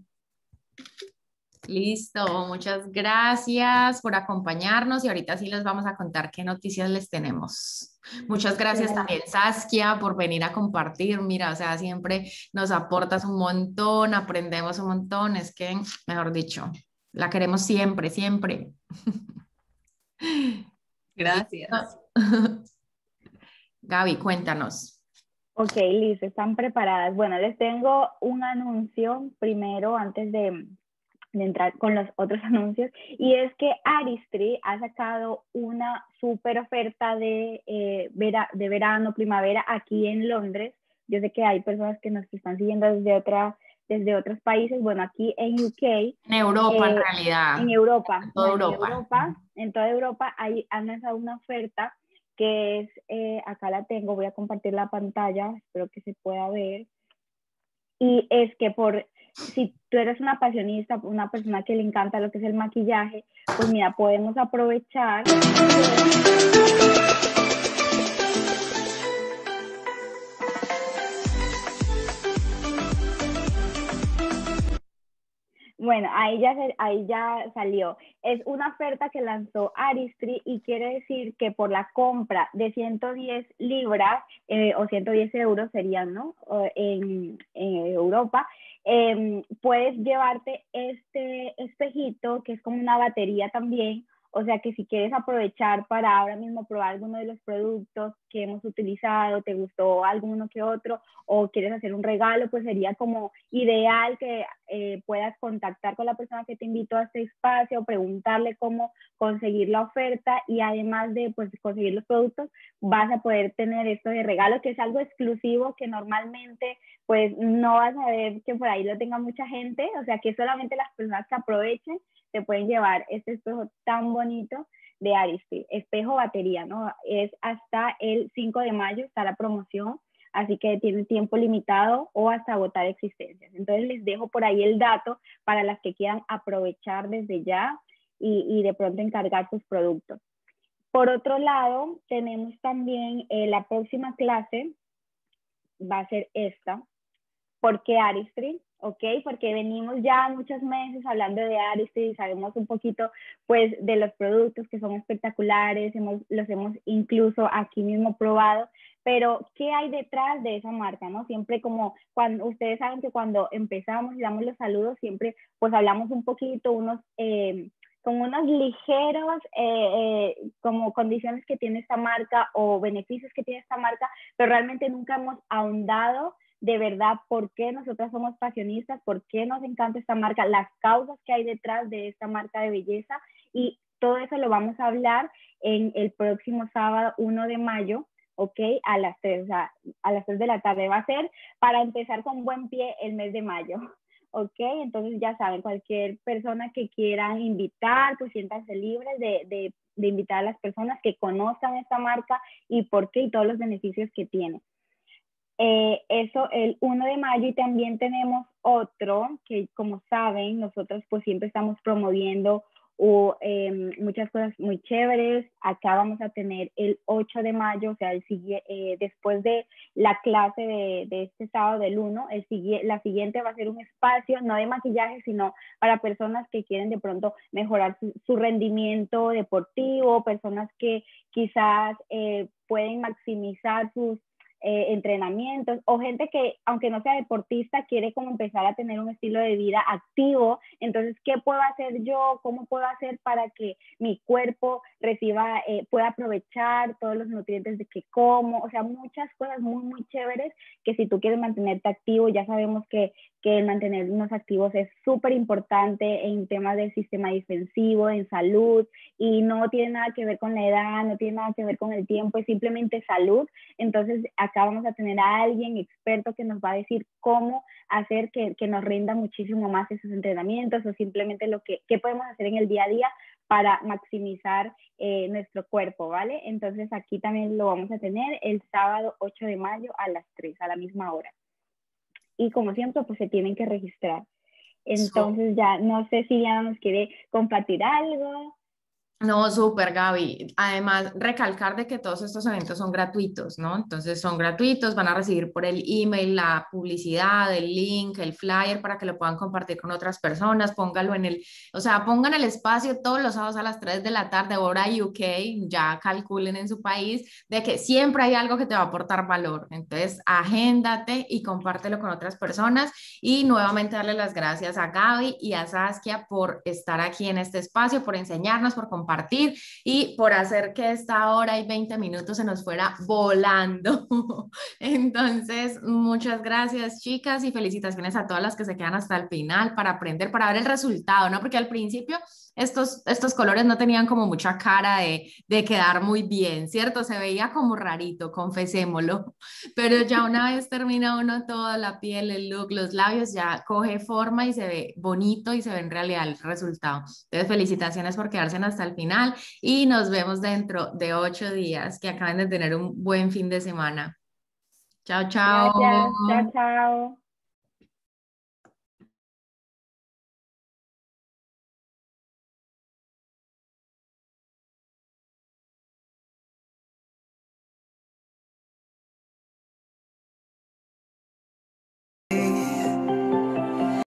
[SPEAKER 2] Listo, muchas gracias por acompañarnos y ahorita sí les vamos a contar qué noticias les tenemos. Muchas gracias también, Saskia, por venir a compartir. Mira, o sea, siempre nos aportas un montón, aprendemos un montón. Es que, mejor dicho, la queremos siempre, siempre.
[SPEAKER 3] Gracias.
[SPEAKER 2] Gaby, cuéntanos.
[SPEAKER 1] Ok, listo, están preparadas. Bueno, les tengo un anuncio primero antes de, de entrar con los otros anuncios y es que Aristry ha sacado una súper oferta de, eh, vera, de verano, primavera aquí en Londres. Yo sé que hay personas que nos están siguiendo desde, otra, desde otros países, bueno, aquí en U K.
[SPEAKER 2] En Europa,
[SPEAKER 1] eh,
[SPEAKER 2] en realidad.
[SPEAKER 1] En Europa,
[SPEAKER 2] En toda
[SPEAKER 1] bueno,
[SPEAKER 2] Europa.
[SPEAKER 1] En Europa, en toda Europa hay, han lanzado una oferta que es, eh, acá la tengo, voy a compartir la pantalla, espero que se pueda ver. Y es que por, si tú eres una apasionista, una persona que le encanta lo que es el maquillaje, pues mira, podemos aprovechar. Bueno, ahí ya, ahí ya salió. Es una oferta que lanzó Aristry y quiere decir que por la compra de ciento diez libras eh, o ciento diez euros serían, ¿no? En, en Europa, eh, puedes llevarte este espejito que es como una batería también. O sea que si quieres aprovechar para ahora mismo probar alguno de los productos que hemos utilizado, te gustó alguno que otro o quieres hacer un regalo, pues sería como ideal que eh, puedas contactar con la persona que te invitó a este espacio, preguntarle cómo conseguir la oferta y además de pues, conseguir los productos, vas a poder tener esto de regalo, que es algo exclusivo que normalmente pues no vas a ver que por ahí lo tenga mucha gente, o sea que solamente las personas que aprovechen te pueden llevar este espejo tan bonito de Aristry, espejo batería, ¿no? Es hasta el cinco de mayo, está la promoción, así que tiene tiempo limitado o hasta agotar existencias. Entonces les dejo por ahí el dato para las que quieran aprovechar desde ya y, y de pronto encargar sus productos. Por otro lado, tenemos también eh, la próxima clase, va a ser esta. ¿Por qué Aristry? ¿Ok? Porque venimos ya muchos meses hablando de Aristry y sabemos un poquito, pues, de los productos que son espectaculares, hemos, los hemos incluso aquí mismo probado, pero ¿qué hay detrás de esa marca, no? Siempre como, cuando ustedes saben que cuando empezamos y damos los saludos, siempre, pues, hablamos un poquito, unos... Eh, con unos ligeros eh, eh, como condiciones que tiene esta marca o beneficios que tiene esta marca, pero realmente nunca hemos ahondado de verdad por qué nosotras somos pasionistas, por qué nos encanta esta marca, las causas que hay detrás de esta marca de belleza, y todo eso lo vamos a hablar en el próximo sábado uno de mayo, ¿ok? A las tres, o sea, a las tres de la tarde. Va a ser para empezar con buen pie el mes de mayo. ¿Ok? Entonces ya saben, cualquier persona que quieran invitar, pues siéntanse libres de, de, de invitar a las personas que conozcan esta marca y por qué y todos los beneficios que tiene. Eh, eso el uno de mayo, y también tenemos otro que, como saben, nosotros pues siempre estamos promoviendo o, eh, muchas cosas muy chéveres. Acá vamos a tener el ocho de mayo, o sea, el, eh, después de la clase de, de este sábado del uno, el, la siguiente va a ser un espacio, no de maquillaje, sino para personas que quieren de pronto mejorar su, su rendimiento deportivo, personas que quizás eh, pueden maximizar sus Eh, entrenamientos, o gente que aunque no sea deportista quiere como empezar a tener un estilo de vida activo. Entonces, ¿qué puedo hacer yo? ¿Cómo puedo hacer para que mi cuerpo reciba, eh, pueda aprovechar todos los nutrientes de que como? O sea, muchas cosas muy muy chéveres que si tú quieres mantenerte activo, ya sabemos que, que el mantenernos activos es súper importante en temas del sistema defensivo, en salud, y no tiene nada que ver con la edad, no tiene nada que ver con el tiempo, es simplemente salud. Entonces acá vamos a tener a alguien experto que nos va a decir cómo hacer que, que nos rinda muchísimo más esos entrenamientos, o simplemente lo que, qué podemos hacer en el día a día para maximizar eh, nuestro cuerpo, ¿vale? Entonces aquí también lo vamos a tener el sábado ocho de mayo a las tres, a la misma hora. Y como siempre, pues se tienen que registrar. Entonces ya no sé si ya nos quiere compartir algo.
[SPEAKER 2] No, súper, Gaby. Además, recalcar de que todos estos eventos son gratuitos, ¿no? Entonces son gratuitos, van a recibir por el email la publicidad, el link, el flyer para que lo puedan compartir con otras personas. Póngalo en el, o sea, pongan el espacio todos los sábados a las tres de la tarde, hora U K, ya calculen en su país, de que siempre hay algo que te va a aportar valor. Entonces, agéndate y compártelo con otras personas. Y nuevamente darle las gracias a Gaby y a Saskia por estar aquí en este espacio, por enseñarnos, por compartir compartir y por hacer que esta hora y veinte minutos se nos fuera volando. Entonces, muchas gracias, chicas, y felicitaciones a todas las que se quedan hasta el final para aprender, para ver el resultado, ¿no? Porque al principio estos, estos colores no tenían como mucha cara de, de quedar muy bien, ¿cierto? Se veía como rarito, confesémoslo, pero ya una vez termina uno toda la piel, el look, los labios, ya coge forma y se ve bonito y se ve en realidad el resultado. Entonces, felicitaciones por quedarse hasta el final y nos vemos dentro de ocho días, que acaben de tener un buen fin de semana. Chao, chao.
[SPEAKER 1] Gracias, chao, chao.